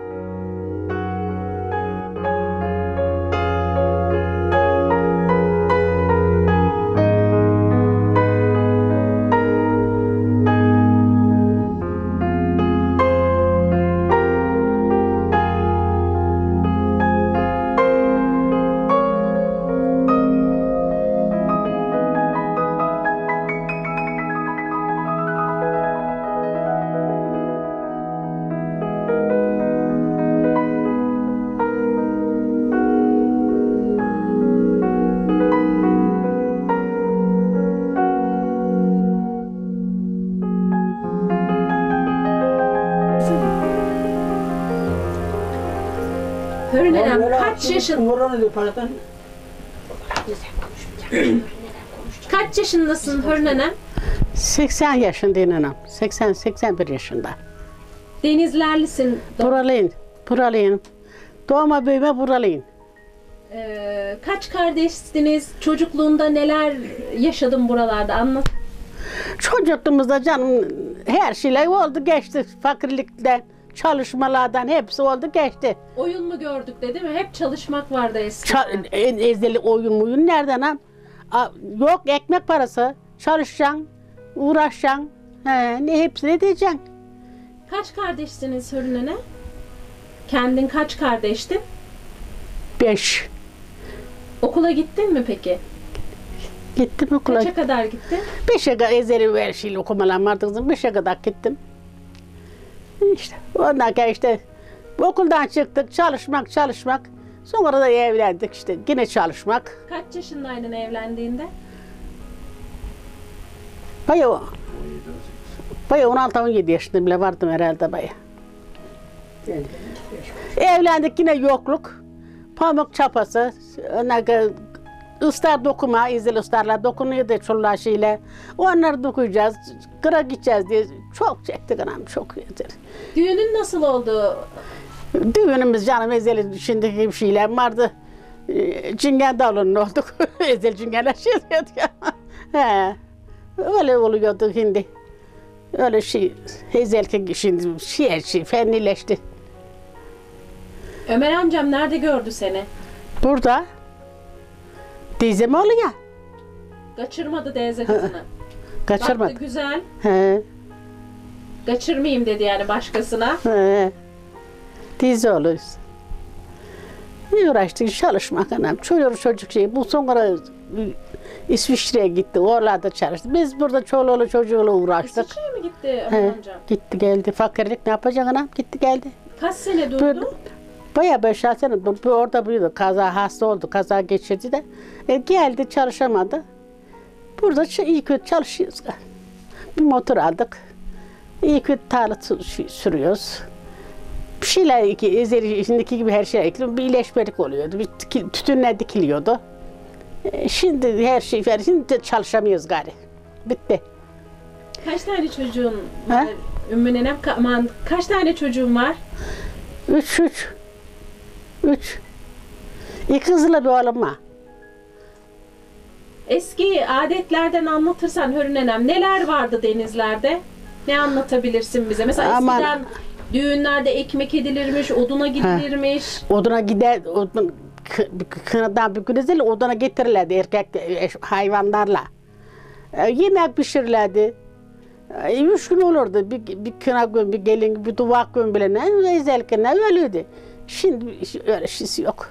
Hürrem nenem kaç kaç yaşındasın Hürrem nenem? 80 yaşındayım anam. 80-81 yaşında. Denizlerlisin. Buralıyım. Doğma büyüme buralıyım. Kaç kardeşsiniz? Çocukluğunda neler yaşadın buralarda? Anlat. Çocukluğumuzda canım her şeyler oldu geçti. Fakirlikten, çalışmalardan hepsi oldu geçti. Oyun mu gördük de değil mi? Hep çalışmak vardı eskiden. Ezeli oyun nereden am? Yok ekmek parası. Çalışacaksın, uğraşacaksın. Ne hepsini diyeceksin. Kaç kardeşsiniz Hürrem nene? Kendin kaç kardeştin? 5. Okula gittin mi peki? Gittim okula. Kaça kadar gittin? 5'e kadar ezeli her şeyle okumalarım vardı kızım. 5'e kadar gittim. İşte ondan sonra işte okuldan çıktık çalışmak. Sonra da evlendik işte yine çalışmak. Kaç yaşındaydın evlendiğinde? Bayağı 16-17 yaşında bile vardım herhalde bayağı. Evlendik yine yokluk. Pamuk çapası. Istar dokuma, izil ıstarlar dokunuyordu çoluğa şeyle. Onları dokuyacağız, kıra gideceğiz diye çok çektik anam, çok yeter. Düğünün nasıl oldu? Düğünümüz canım ezeli şimdiki bir şeyler vardı. Cingen davulunun olduk. Ezel cingenler şey diyorduk ya. He. Öyle oluyordu şimdi. Öyle şey, ezelki şimdi her şey fennileşti. Ömer amcam nerede gördü seni? Burada. Teyzem oğlu ya. Kaçırmadı teyze kızını. Kaçırmadı. Baktı güzel. He. Kaçırmayayım dedi yani başkasına. He. Teyze oğlu. Uğraştık çalışmak anam. Çocuk şey. Bu sonra İsviçre'ye gitti. Oralarda çalıştı. Biz burada çoluğlu çocuğuyla uğraştık. İsviçre'ye mi gitti Ömer amcam? Gitti geldi. Fakirlik ne yapacak anam? Gitti geldi. Kaç sene durdu? Bayağı 5-6 sene durdu. Orada buydu. Kaza hasta oldu. Kaza geçirdi de. Geldi çalışamadı. Burada iyi kötü çalışıyoruz. Bir motor aldık. İyi kötü tarla sürüyoruz. Bir şeyler şimdiki gibi her şey ekliyor. Bir iyileşmelik oluyordu. Bir tütünler dikiliyordu. Şimdi her şey var. Şimdi çalışamıyoruz gari. Bitti. Kaç tane çocuğun var? Ümmü nenem, aman, kaç tane çocuğun var? 3. 2 kızla bir oğlum var. Eski adetlerden anlatırsan Hürrem nenem neler vardı denizlerde? Ne anlatabilirsin bize? Mesela Aman. eskiden düğünlerde ekmek edilirmiş, oduna gidilirmiş. Oduna gider, kınadan bir gün ezeli oduna getirirlerdi erkek hayvanlarla. Yemek pişirirlerdi. 3 gün olurdu. Bir kına gün, bir gelin, bir duvak gün bile ne, ezelken ne ölüydü. Şimdi öyle şeysi yok.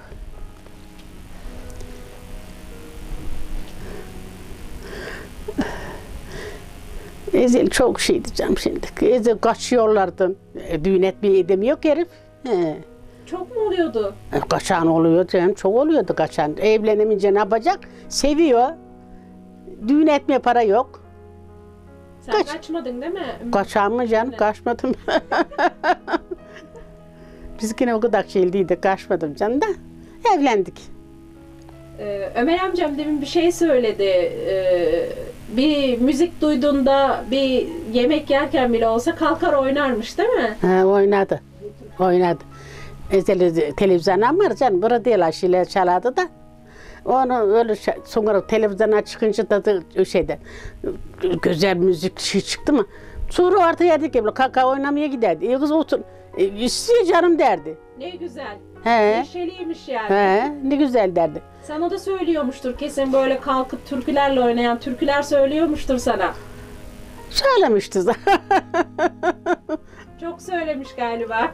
Ezel çok şey diyeceğim şimdi. Ezel kaçıyorlardı. Düğün etmeyi edemiyor ki herif. Çok mu oluyordu? Kaçan oluyor canım, çok oluyordu kaçan. Evlenemeyince ne yapacak? Seviyor. Düğün etmeye para yok. Sen kaçmadın değil mi? Kaçan mı canım? Kaçmadım. Biz yine o kadar şeyliydik, kaçmadım canım da. Evlendik. Ömer amcam demin bir şey söyledi. Bir müzik duyduğunda bir yemek yerken bile olsa kalkar oynarmış değil mi? Oynadı. Oynadı. Ezeli televizyondan var canım. Burada değil şeyler çalardı da. Onu öyle sonra televizyona çıkınca da şeyde güzel müzik şey çıktı mı? Sonra ortaya dedik ki kaka oynamaya giderdi. Kız otur. İstiyor canım derdi. Ne güzel. He. Neşeliymiş yani. He, ne güzel derdi. Sana da söylüyormuştur kesin böyle kalkıp türkülerle oynayan türküler söylüyormuştur sana. Söylemişti zaten. Çok söylemiş galiba.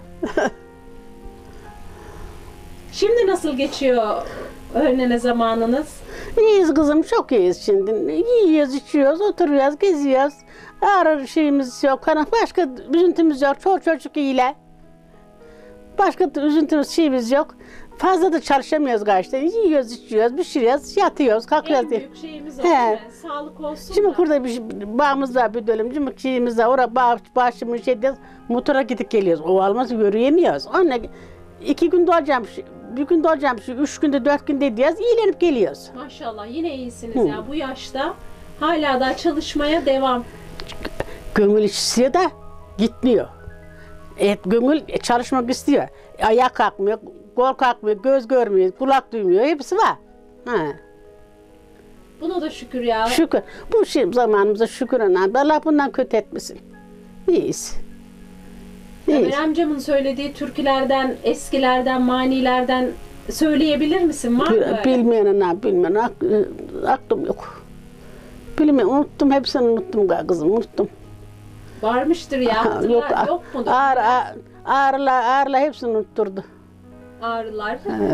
Şimdi nasıl geçiyor öğlene zamanınız? İyiyiz kızım, çok iyiyiz şimdi. Yiyoruz, içiyoruz, oturuyoruz, geziyoruz. Ağır şeyimiz yok, başka üzüntümüz yok. Çocuk iyiler. Başka üzüntümüz şeyimiz yok. Fazla da çalışamıyoruz galiba. Yiyoruz, içiyoruz, pişiriyoruz, yatıyoruz, kalkıyoruz En diye. büyük şeyimiz o He. değil mi? Sağlık olsun Şimdi da. burada bir bağımız var, bir dönüm. Şimdi şeyimiz var, oraya başımız şey diyoruz. Motora gidip geliyoruz. O almaz yürüyemiyoruz. Onunla 2 günde olacağım, bir günde olacağım, 3 günde, 4 günde diyoruz. İyilenip geliyoruz. Maşallah yine iyisiniz ya bu yaşta. Hala da çalışmaya devam. Gönül istiyor da gitmiyor. Gönül çalışmak istiyor. Ayak kalkmıyor, kol kalkmıyor, göz görmüyor, kulak duymuyor. Hepsi var. Ha. Buna da şükür ya. Şükür. Bu şey zamanımıza şükür ana. Allah bundan kötü etmesin. İyiyiz. İyiyiz. Ömer amcamın söylediği türkülerden, eskilerden, manilerden söyleyebilir misin? Var mı böyle? Bilmeyen ana, bilmeyen. Aklım yok. Bilmiyorum, unuttum. Hepsini unuttum kızım, unuttum. Varmıştır ya. Hatırlar, yok mu? Ağrılar hepsini unutturdu. Ağrılar.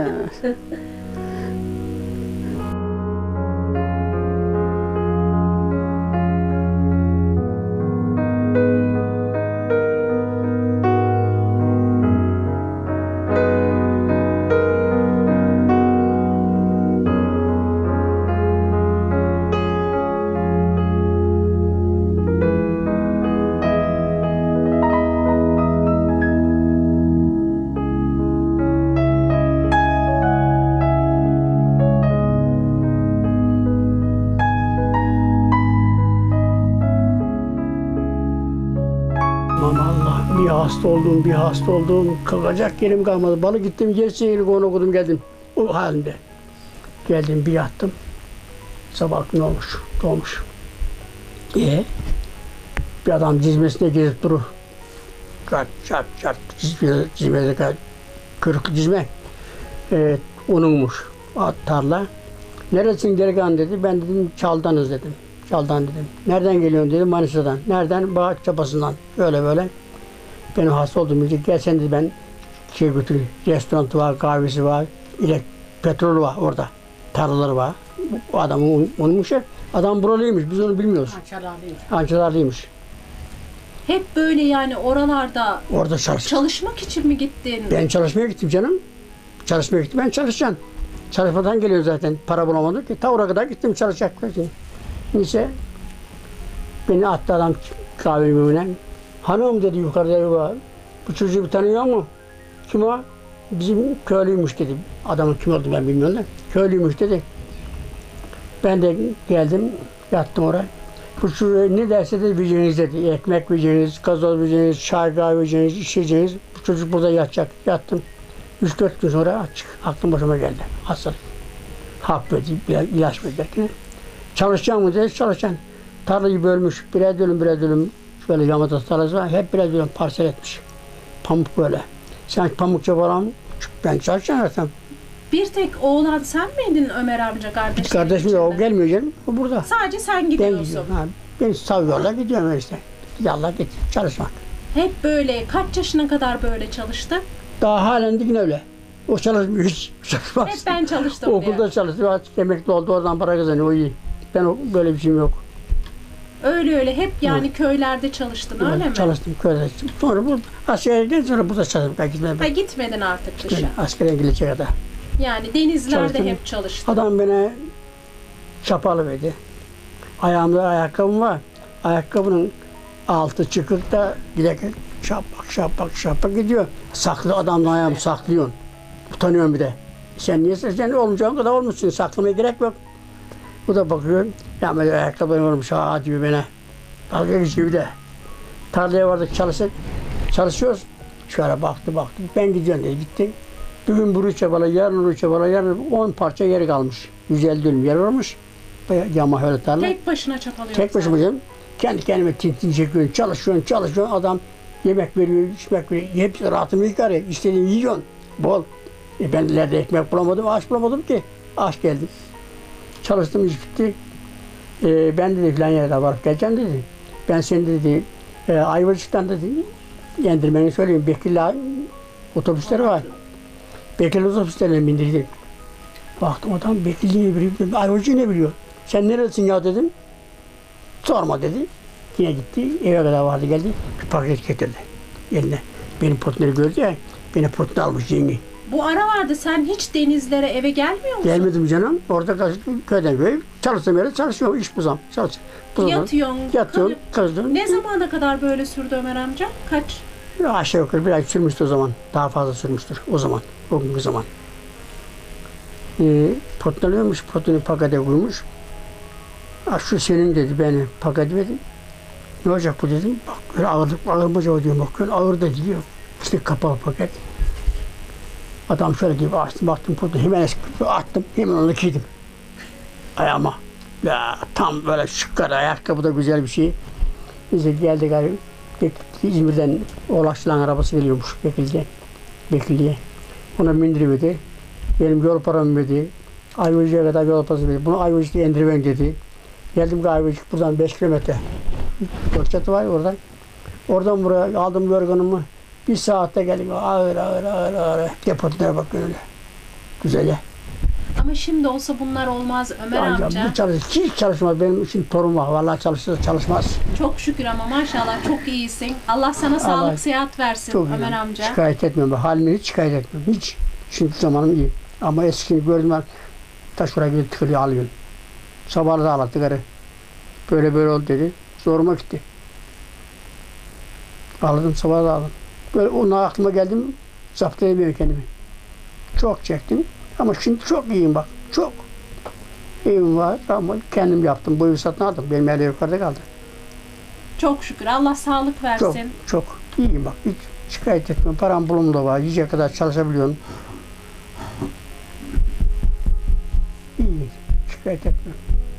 Aman Allah, bir hasta oldum, kalkacak yerim kalmadı. Balık gittim, gerçeğini onu okudum geldim. O halinde. Geldim bir yattım. Sabah ne olmuş, doğmuş. Bir adam cizmesine gezip durur. Çat, cizmede kırık cizme. Onunmuş, tarla. Neresin delikanlı dedi, ben dedim Çaldanız dedim. Çaldan dedim. Nereden geliyorsun dedim, Manisa'dan. Nereden? Bağ çapasından. Böyle. Benim hasta olduğum için gel sen dedi, ben götüreyim. Restoranı var, kahvesi var, petrol var orada. Tarlaları var. O adam onunmuş ya. Adam buralıymış, biz onu bilmiyoruz. Ançalarlıymış. Hep böyle yani oralarda Orada çalışmak için mi gittin? Ben çalışmaya gittim canım. Çalışmaya gittim, ben çalışacağım. Çalışmadan geliyor zaten, para bulamadık ki. Ta oraya kadar gittim çalışacak. Neyse, beni attı adam kahvemin önüne. Hanım dedi, yukarıda evi var. Bu çocuğu bir tanıyor mu? Kim o? Bizim köylüymüş dedi. Adamın kim olduğunu ben bilmiyorum da. Köylüymüş dedi. Ben de geldim, yattım oraya. Bu çocuğu ne derse de vereceğiniz dedi. Ekmek vereceğiniz, gazoz vereceğiniz, çay kahve vereceğiniz, içeceğiniz. Bu çocuk burada yatacak. Yattım. 3-4 gün sonra aklım başıma geldi. Hastalık. Hap verdi, ilaç verdi. Çalışacağım mı dedi, çalışacaksın. Tarlayı bölmüş, birer dönüm, şöyle yamada tarlası var, hep birer dönüm parsel etmiş. Pamuk böyle. Sen pamukça falan, ben çalışacağım zaten. Bir tek oğlan sen miydin Ömer amca kardeşlerin Kardeşim de o gelmiyor canım, o burada. Sadece sen Ben gidiyorsun. gidiyorum, beni savuyorlar, gidiyorum işte. Yallah git, çalışmak. Hep böyle kaç yaşına kadar böyle çalıştın? Daha halen de yine öyle. O çalışmıyor, hiç çalışmaz. Hep ben çalıştım Okulda diye. çalıştı, artık emekli oldu, oradan para kazanıyor, o iyi. Ben böyle bir şeyim yok. Öyle hep yani köylerde çalıştın öyle mi? Çalıştım, köyde. Sonra bu askere sonra burada çalıştım. Ben gitmedim. Ha, gitmedin artık dışa. Askere gidecek kadar. Yani denizlerde Çalıştım. hep çalıştın. Adam bana çapalı verdi. Ayağımda ayakkabım var. Ayakkabının altı çıkık da giderken şapak gidiyor. Saklı adamla ayağımı saklıyorsun. Utanıyorum bir de. Sen niye sen olmayacağın kadar olmuşsun. Saklamaya gerek yok. Bu da bakıyor. Ya böyle ayakkabılarım olmuş diyor bana. Dalga geçiyor bir de. Tarlaya vardık çalışıyoruz. Şöyle baktı. Ben gidiyorum dedi. Gitti. Bir gün burayı çabala, yarın orayı çabala, yarın 10 parça yeri kalmış. 150 dönüm yer varmış. Yama öyle tarla. Tek başına çapalıyorsun. Tek başıma canım. Kendi kendime tintin çekiyorsun, çalışıyorsun. Adam yemek veriyor, içmek veriyor. Hepsi rahatını yıkar ya. İstediğini yiyorsun. Bol. Ben ileride ekmek bulamadım, aş bulamadım ki. Aş geldi. Çalıştım, iş bitti. Ben dedi filan yerde varıp geleceğim dedi. Ben seni dedi, Ayvacık'tan dedi, yendirmeni söyleyeyim. Bekirli otobüsleri var. Bekirli otobüslerine bindirdi. Baktım adam Bekirli'yi ne biliyor, Ayvacık'ı ne biliyor. Sen neredesin ya dedim. Sorma dedi. Yine gitti, eve kadar vardı geldi. Bir paket getirdi eline. Benim portları gördü ya, beni portunu almış yenge. Bu ara vardı, sen hiç denizlere eve gelmiyor musun? Gelmedim canım. Orada köyden köye çalıştığım yerde çalışıyorum. İş buzam. Yatıyorsun, kızdım. Ne zamana kadar böyle sürdü Ömer amca? Kaç? Aşağı yukarı bir ay sürmüştü o zaman. Daha fazla sürmüştür o zaman. O günkü zaman. Potlanıyormuş. Potunu pakete koymuş. Şu senin dedi, beni pakete verdi. Ne olacak bu dedim. Bak böyle ağır mı acaba diyorum. Bakıyorum ağır da diyor. İşte kapalı paket. Adam şöyle gibi açtım, baktım potunu hemen attım. Hemen onu giydim. Ayağıma. Ya tam böyle şıkkar ayakkabı da güzel bir şey. Biz de geldik abi. İzmir'den Oğlakçıların arabası geliyormuş Bekirli'ye. Ona bindirmedi. Benim yol paramı verdi. Ayvacık'a kadar yol parası verdi. Bunu Ayvacık'ta indirmen dedi. Geldim ki Ayvacık buradan 5 kilometre. Gökçatı var oradan. Oradan buraya aldım yorganımı. Bir saatte geldim. Ağır. Depolara bak öyle. Güzel ya. Ama şimdi olsa bunlar olmaz Ömer amca. Hiç çalışmaz. Benim için torun var. Vallahi çalışırsa çalışmaz. Çok şükür ama maşallah çok iyisin. Allah sana sağlık, sıhhat versin çok Ömer iyi. amca. Şikayet etmiyorum. Halime hiç şikayet etmiyorum. Hiç. Şimdi zamanım iyi. Ama eskini gördüm ben. Taş oraya gidip tıkırıyor alıyorum. Sabahı da ağlattı karı. Böyle oldu dedi. Zoruma gitti. Ağladım, sabahı da ağladım. Böyle ondan aklıma geldim. Zapt edemiyorum kendimi. Çok çektim. Ama şimdi çok iyiyim bak. Çok. Evim var ama kendim yaptım. Bu evi satın aldım. Benim elim yukarıda kaldı. Çok şükür. Allah sağlık versin. Çok iyiyim bak. Hiç şikayet etmiyorum. Param bulum da var. Yiyecek kadar çalışabiliyorum. İyi. Şikayet etmiyorum.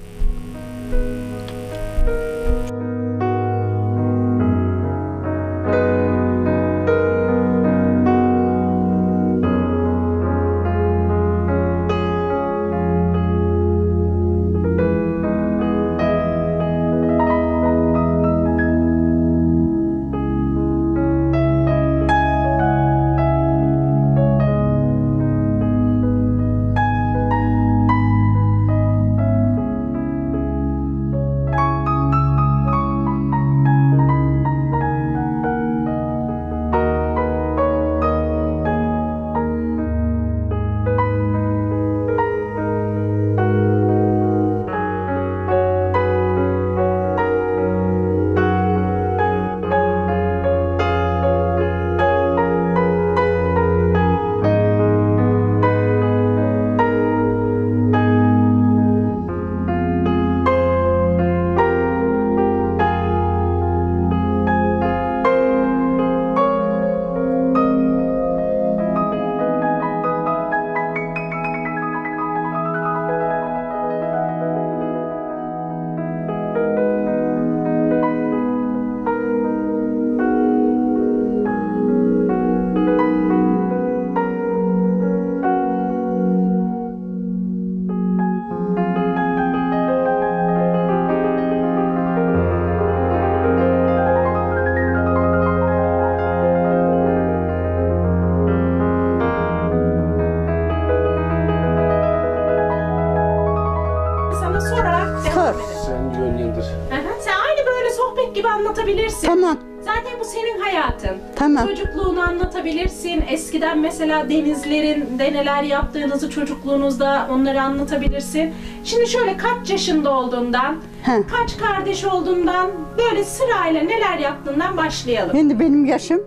gibi anlatabilirsin. Tamam. Zaten bu senin hayatın. Tamam. Çocukluğunu anlatabilirsin. Eskiden mesela denizlerinde neler yaptığınızı çocukluğunuzda onları anlatabilirsin. Şimdi şöyle kaç yaşında olduğundan, kaç kardeş olduğundan böyle sırayla neler yaptığından başlayalım. Şimdi benim yaşım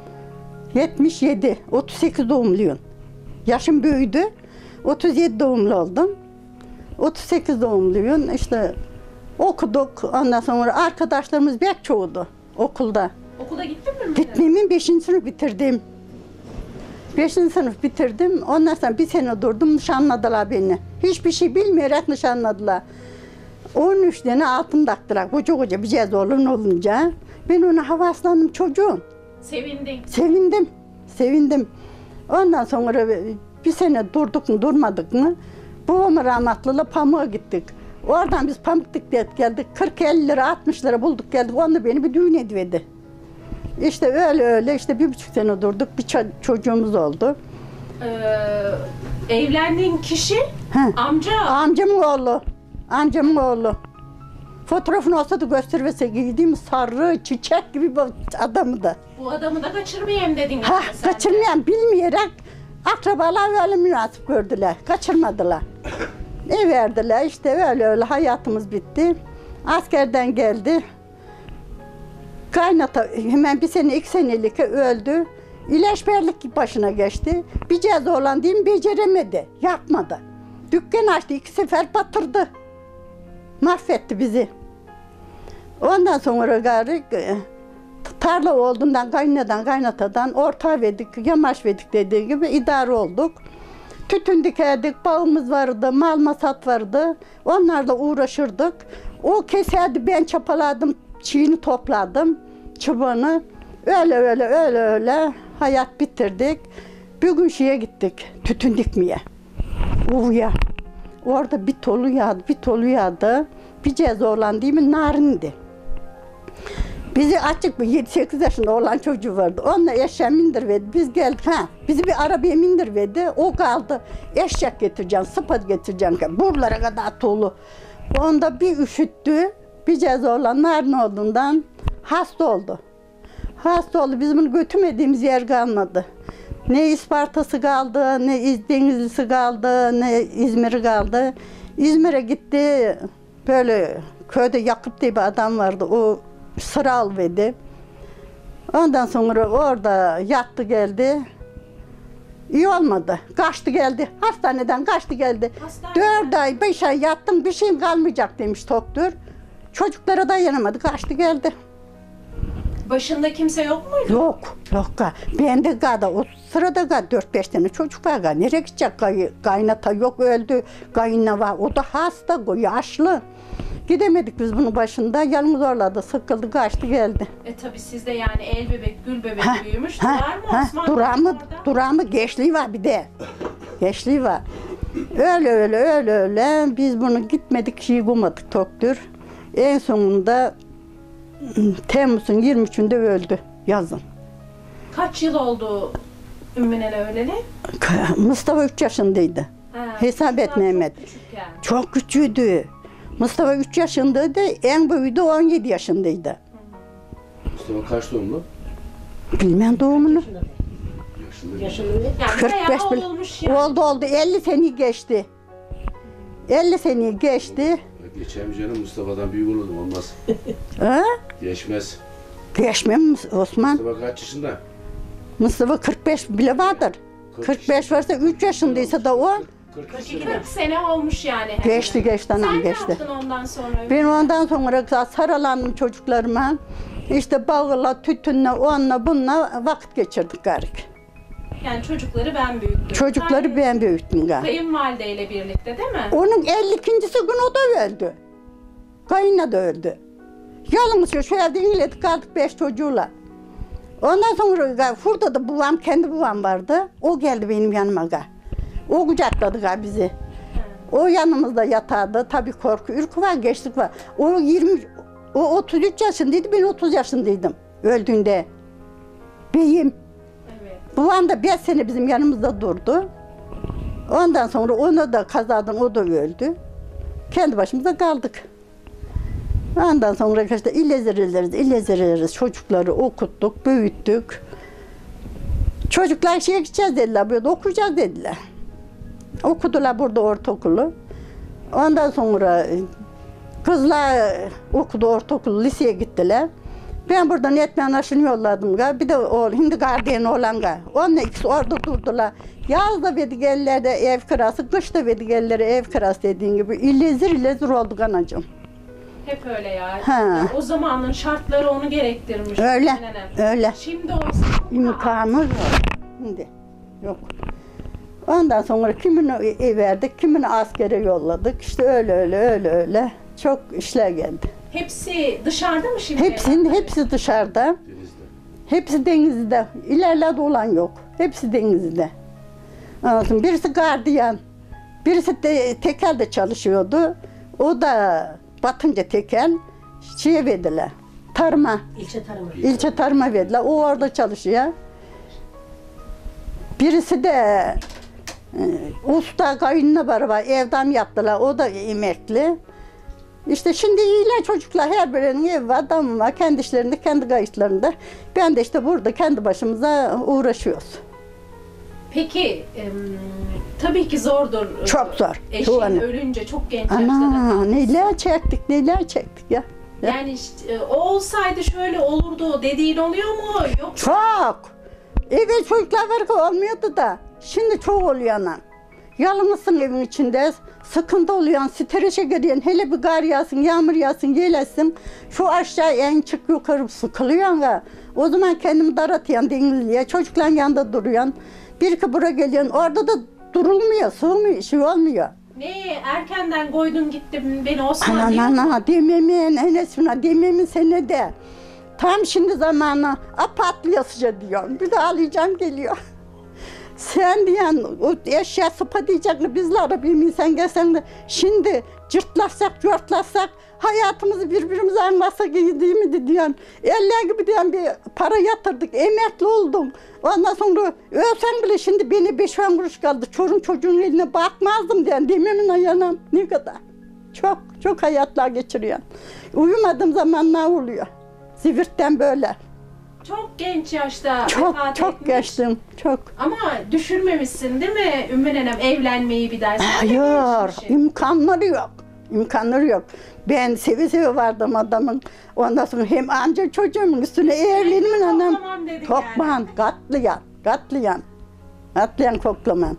77, 38 doğumluyum. Yaşım büyüdü. 37 doğumlu oldum. 38 doğumluyum. İşte okuduk. Ondan sonra arkadaşlarımız pek çoğudu okulda. Okula gittin mi? Gitmemin 5. sınıf bitirdim. 5. sınıf bitirdim. Ondan sonra bir sene durdum. Nişanladılar beni. Hiçbir şey bilmeyerek nişanladılar. 13 tane altın taktılar. Koca koca bir cez olunca. Ben ona havaslandım çocuğum. Sevindin. Sevindim. Ondan sonra bir sene durduk mu durmadık mı? Babamın rahmetliyle pamuğa gittik. Oradan biz pamuk diktik geldik. 40-50 lira 60 lira bulduk geldik. Onda beni bir düğün ediverdi. İşte öyle işte 1,5 sene durduk. Bir çocuğumuz oldu. Evlendiğin kişi amca. Amcamın oğlu. Fotoğrafını olsa da göstermese giydiğim sarı çiçek gibi bir adamı da. Bu adamı da kaçırmayayım dedin. Kaçırmayan bilmeyerek akrabalar öyle münasip gördüler. Kaçırmadılar. Verdiler işte öyle hayatımız bitti. Askerden geldi. Kaynata hemen 1 sene 2 senelik öldü. İlaçberlik başına geçti. Bir ceza olan diyeyim beceremedi. Yapmadı. Dükkan açtı 2 sefer batırdı. Mahvetti bizi. Ondan sonra gari tarla olduğundan kaynatadan orta verdik, yamaç verdik dediği gibi idare olduk. Tütün dikerdik, bağımız vardı, mal masat vardı. Onlarla uğraşırdık. O keserdi, ben çapaladım, çiğini topladım, çubuğunu. Öyle hayat bitirdik. Bir gün şeye gittik, tütün dikmeye. Uvuya. Orada bir tolu yağdı. Bir ceza olan değil mi? Narindi. Bizi açık bir 7-8 yaşında olan çocuğu vardı. Onunla eşeğe mindirverdi. Biz geldik. Bizi bir arabaya mindirverdi. O kaldı. Eşek getireceğim, sıpat getireceğim. Buralara kadar tolu. Onda bir üşüttü. Bir ceza olan narin olduğundan hasta oldu. Biz bunu götürmediğimiz yer kalmadı. Ne İsparta'sı kaldı, ne Denizli'si kaldı, ne İzmir'i kaldı. İzmir'e gitti. Böyle köyde Yakup diye bir adam vardı. O sıra alverdi. Ondan sonra orada yattı geldi. İyi olmadı. Kaçtı geldi. Hastaneden kaçtı geldi. 4 ay 5 ay yattım bir şeyim kalmayacak demiş doktor. Çocuklara dayanamadı. Kaçtı geldi. Başında kimse yok muydu? Yok. Ben de gada o sırada 4-5 tane çocuk var. Nereye gidecek? Kaynata yok öldü. Kayınla var. O da hasta, yaşlı. Gidemedik biz bunun başında. Yalnız orada sıkıldı, kaçtı geldi. Tabii siz de yani el bebek, gül bebek büyümüş. Durar mı Osman? Durar mı? Gençliği var bir de. Gençliği var. Öyle. Biz bunu gitmedik, şey bulmadık doktor. En sonunda Temmuz'un 23'ünde öldü yazın. Kaç yıl oldu Ümmü'nene öleli? Mustafa 3 yaşındaydı. Hesap et Mehmet. Çok küçüğüydü. Mustafa 3 yaşındaydı, en büyüğü de 17 yaşındaydı. Mustafa kaç doğumlu? Bilmem doğumunu. Yani 45 bayağı olmuş yani. Oldu 50 seneyi geçti. 50 seneyi geçti. Geçeyim canım, Mustafa'dan büyük olurdum, olmaz. Ha? Geçmez. Geçmem Osman. Mustafa kaç yaşında? Mustafa 45 bile vardır. 45 varsa 3 yaşındaysa da o. 40 sene olmuş yani. Geçti anam Sen geçti. ne yaptın ondan sonra? Ben ondan sonra saralandım çocuklarıma. İşte bağla, tütünle, onunla, bununla vakit geçirdik garik. Yani çocukları ben büyüttüm. Çocukları ben büyüttüm garik. Kayınvalideyle birlikte değil mi? Onun 52'si gün o da öldü. Kayınla da öldü. Yalnız şu evde iledik kaldık 5 çocuğuyla. Ondan sonra Furda'da babam, kendi babam vardı. O geldi benim yanıma. O kucakladı bizi. O yanımızda yatardı. Tabii korku, ürkü var, geçtik var. O 33 yaşındaydı, ben 30 yaşındaydım öldüğünde. Beyim. Evet. Babam da 5 sene bizim yanımızda durdu. Ondan sonra onu da kazadan o da öldü. Kendi başımıza kaldık. Ondan sonra işte illeziriz çocukları okuttuk, büyüttük. Çocuklar şeye gideceğiz dediler, böyle okuyacağız dediler. Okudular burada ortaokulu. Ondan sonra kızlar okudu ortaokulu, liseye gittiler. Ben buradan etmen aşını yolladım. Bir de o hindi gardiyan olan. Onunla ikisi orada durdular. Yaz da verdik ellerde ev kirası, kış da verdik ellere ev kirası dediğin gibi. İllezir olduk anacığım. Hep öyle ya. Ha. O zamanın şartları onu gerektirmiş. Öyle, Nenem. öyle. Şimdi olsa İmkanı yok. Şimdi yok. Ondan sonra kimini verdik, kimini askere yolladık. İşte öyle. Çok işler geldi. Hepsi dışarıda mı şimdi? Hepsi dışarıda. Denizde. Hepsi denizde. İlerlerde olan yok. Hepsi denizde. Anladın? Birisi gardiyan. Birisi de tekelde çalışıyordu. O da batınca tekel şeye verdiler. Tarıma. İlçe tarıma verdiler. O orada çalışıyor. Birisi de usta kayınına beraber evden yaptılar. O da emekli. İşte şimdi iyiler çocuklar, her birinin evi var, adamı var, kendi işlerinde, kendi kayıtlarında. Ben de işte burada kendi başımıza uğraşıyoruz. Peki, tabii ki zordur. Çok zor. Eşin ölünce çok genç yaşta. Ana neler çektik ya. Yani işte, o olsaydı şöyle olurdu dediğin oluyor mu? Yok. Çok. Evet çocuklar var olmuyordu da. Şimdi çok oluyor anam. Yalnızsın evin içinde. Sıkıntı oluyor, strese giriyorsun. Hele bir kar yağsın, yağmur yağsın, gelesin. Şu aşağı en çık yukarı sıkılıyorsun ya. O zaman kendimi daratıyorsun denizliğe. Çocukların yanında duruyorsun. Bir iki buraya geliyorsun. Orada da durulmuyor, sığmıyor, şey olmuyor. Ne erkenden koydun gittim beni Osman diyor. Ana dememin Enes'ine dememin sene de. Tam şimdi zamanı patlıyorsa diyorum. Bir de ağlayacağım geliyor. Sen diyen o eşya sıpa diyecek bizler bir insan gelsen de şimdi cırtlasak hayatımızı birbirimize anlatsak iyi değil mi diyorsun. Eller gibi diyen bir para yatırdık, emekli oldum. Ondan sonra ölsen bile şimdi beni 5-10 kuruş kaldı. Çocuğun eline bakmazdım diyen dememin ayağına ne kadar. Çok hayatlar geçiriyor. Uyumadığım zamanlar oluyor. Zivirtten böyle. Çok genç yaşta Çok geçtim, çok. Ama düşünmemişsin değil mi Ümmü nenem evlenmeyi bir daha? Hayır, imkanları yok. Ben seve vardım adamın. Ondan sonra hem anca çocuğumun üstüne evlenimin anam. Topman, katlayan koklaman.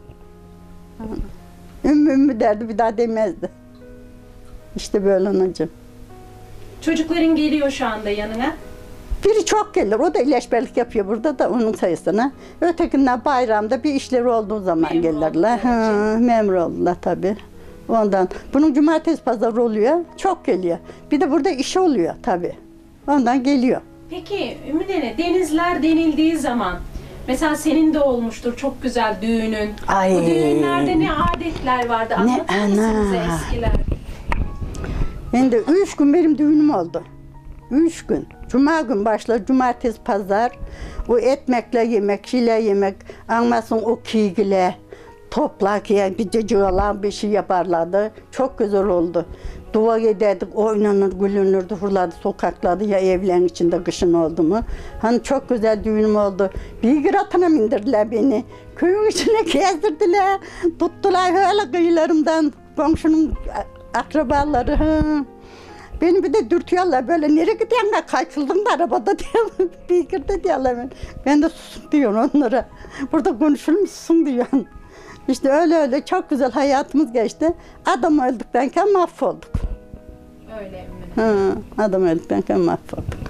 Ümmü derdi bir daha demezdi. İşte böyle anacığım. Çocukların geliyor şu anda yanına. Biri çok gelir, o da ilaçberlik yapıyor burada da onun sayısına. Ötekinden bayramda bir işleri olduğu zaman gelirler. Memur oldular tabii. Ondan. Bunun cumartesi pazarı oluyor, çok geliyor. Bir de burada iş oluyor tabii. Ondan geliyor. Peki Ümmü nene denizler denildiği zaman mesela senin de olmuştur çok güzel düğünün. Ay. Bu düğünlerde ne adetler vardı anlatır mısın bize eskiler? Ben de 3 gün benim düğünüm oldu. 3 gün. Cuma gün başlar, cumartesi pazar. O etmekle yemek, şile yemek, anmasın o kiygile, toplak yani bir cacık olan bir şey yaparlardı. Çok güzel oldu. Dua ederdik, oynanır, gülünürdü, hurladı sokaklarda ya evlerin içinde kışın oldu mu. Hani çok güzel düğünüm oldu. Bir atına indirdiler beni. Köyün içine gezdirdiler. Tuttular öyle kıyılarımdan. Komşunun akrabaları. Beni bir de dürtüyorlar böyle nereye gidiyorsun da kaçıldın da arabada diyorlar. Bir girdi diyorlar ben. Ben de susun diyorum onlara. Burada konuşulmuşsun diyorum. İşte öyle çok güzel hayatımız geçti. Adam öldükten mahvolduk. Öyle mi? Adam öldükten mahvolduk.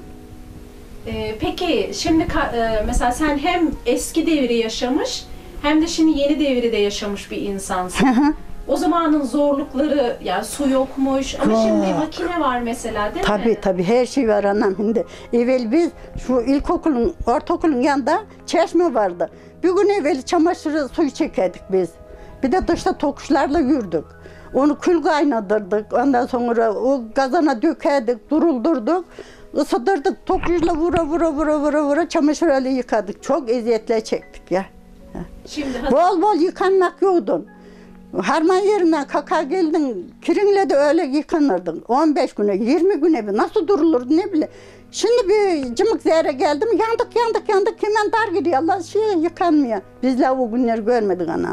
Peki şimdi mesela sen hem eski devri yaşamış hem de şimdi yeni devri de yaşamış bir insansın. O zamanın zorlukları, yani su yokmuş ama şimdi makine var mesela değil mi? Tabii her şey var anam şimdi. Evvel biz şu ilkokulun, ortaokulun yanında çeşme vardı. Bir gün evvel çamaşırı suyu çekerdik biz. Bir de dışta tokuşlarla yürüdük. Onu kül kaynatırdık. Ondan sonra o kazana dökerdik, duruldurduk. Isıtırdık, tokuşla vura çamaşır öyle yıkadık. Çok eziyetler çektik ya. Şimdi bol yıkanmak yoktu. Harman yerinden kaka geldin, kirinle de öyle yıkanırdın. 15 güne, 20 güne bir nasıl durulurdu ne bile. Şimdi bir cımık zehre geldi mi yandık hemen dar gidiyorlar, yıkanmıyor. Bizler o günleri görmedik anam.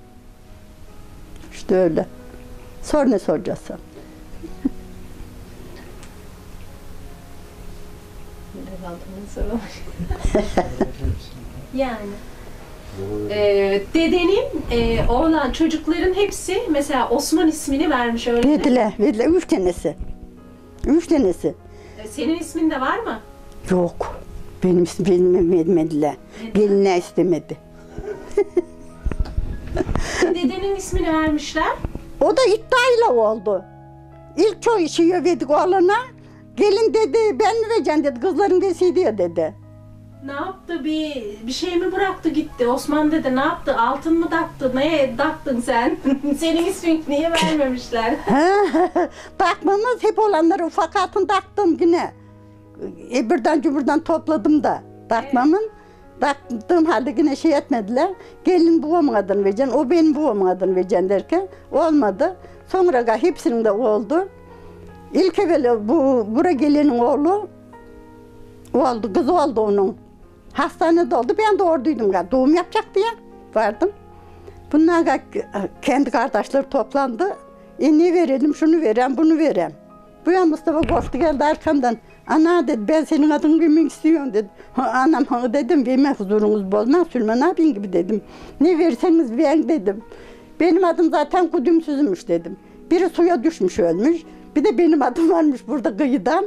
İşte öyle. Sor ne soracaksın? Yani. Dedenin oğlan çocukların hepsi mesela Osman ismini vermiş öyle mi? Verdiler 3 tanesi. Senin ismin de var mı? Yok. Benim ismimi vermediler. Geline istemedi. ismini vermişler? O da iddiayla oldu. İlk çoğu işi verdik oğluna. Gelin dedi, ben mi vereceğim dedi, kızların vesi diyor dedi. Ne yaptı? Bir şey mi bıraktı gitti? Osman dede ne yaptı? Altın mı taktı? Neye taktın sen? Senin ismini niye vermemişler? Takmamız hep olanları ufak altın taktım yine. Birden cumburdan topladım da takmamın. Taktığım halde yine şey etmediler. Gelin babamın adını vereceksin, o benim babamın adını vereceksin derken olmadı. Sonra hepsinin de oldu. İlk evvel buraya gelenin oğlu oldu, kız oldu onun. Hastanede oldu, ben doğurduydum. Doğum yapacaktı ya, vardım. Bunlar kendi kardeşleri toplandı. Ne verelim, şunu verem, bunu verem. Bu ya Mustafa korktu geldi arkamdan. Ana dedi, ben senin adını bilmek istiyorum dedi. Anam dedim, verme huzurunuz bozmaz, Süleyman abin gibi dedim. Ne verseniz verin dedim. Benim adım zaten kudümsüzmüş dedim. Biri suya düşmüş ölmüş. Bir de benim adım varmış burada kıyıdan.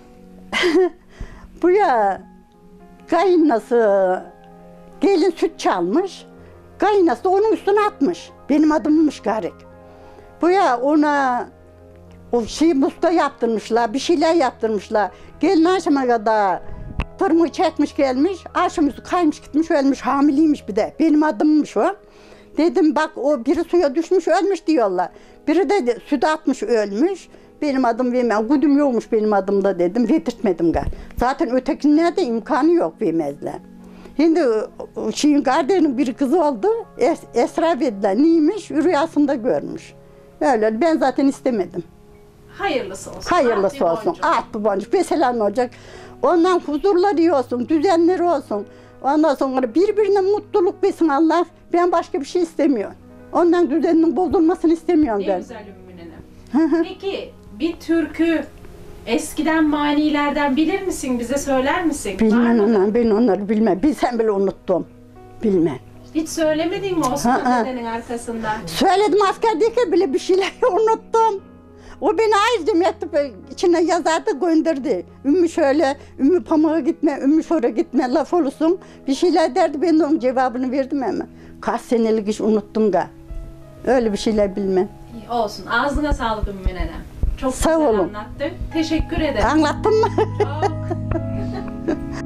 Bu ya kaynası gelin süt çalmış. Kaynası da onun üstüne atmış. Benim adımmış garip. Bu ya ona o muska yaptırmışlar, bir şeyler yaptırmışlar. Gelin akşama kadar tırmığı çekmiş gelmiş. Akşamüstü kaymış gitmiş ölmüş, hamileymiş bir de. Benim adımmış o. Dedim bak o biri suya düşmüş ölmüş diyorlar. Biri de süt atmış ölmüş. Benim adım vermem. Güdüm yokmuş benim adımda dedim. Verdirtmedim galiba. Zaten ötekinlerde imkanı yok vermezler. Şimdi şeyin kardeşinin bir kızı oldu. Esra verdiler. Neymiş? Rüyasında görmüş. Öyle ben zaten istemedim. Hayırlısı olsun. Hayırlısı olsun. At bu boncuk. Mesela ne olacak? Ondan huzurları olsun, düzenleri olsun. Ondan sonra birbirine mutluluk versin Allah. Ben başka bir şey istemiyorum. Ondan düzeninin bozulmasını istemiyorum Ne ben. güzel Ümmü Nenem. Peki bir türkü eskiden manilerden bilir misin? Bize söyler misin? Bilmem ondan, ben onları bilmem. Bilsem bile unuttum. Bilmem. Hiç söylemedin mi Osman dedenin arkasından? Söyledim askerdeyken bile bir şeyler unuttum. O beni ayrıca mektup içine yazardı gönderdi. Ümmü şöyle, Ümmü pamuğa gitme, Ümmü şöyle gitme laf olursun. Bir şeyler derdi, ben de onun cevabını verdim ama. Kaç senelik iş unuttum da. Öyle bir şeyler bilmem. İyi, olsun. Ağzına sağlık Ümmü Nenem. Çok Sağ güzel olun. anlattın. Teşekkür ederim. Anlattın mı? Çok.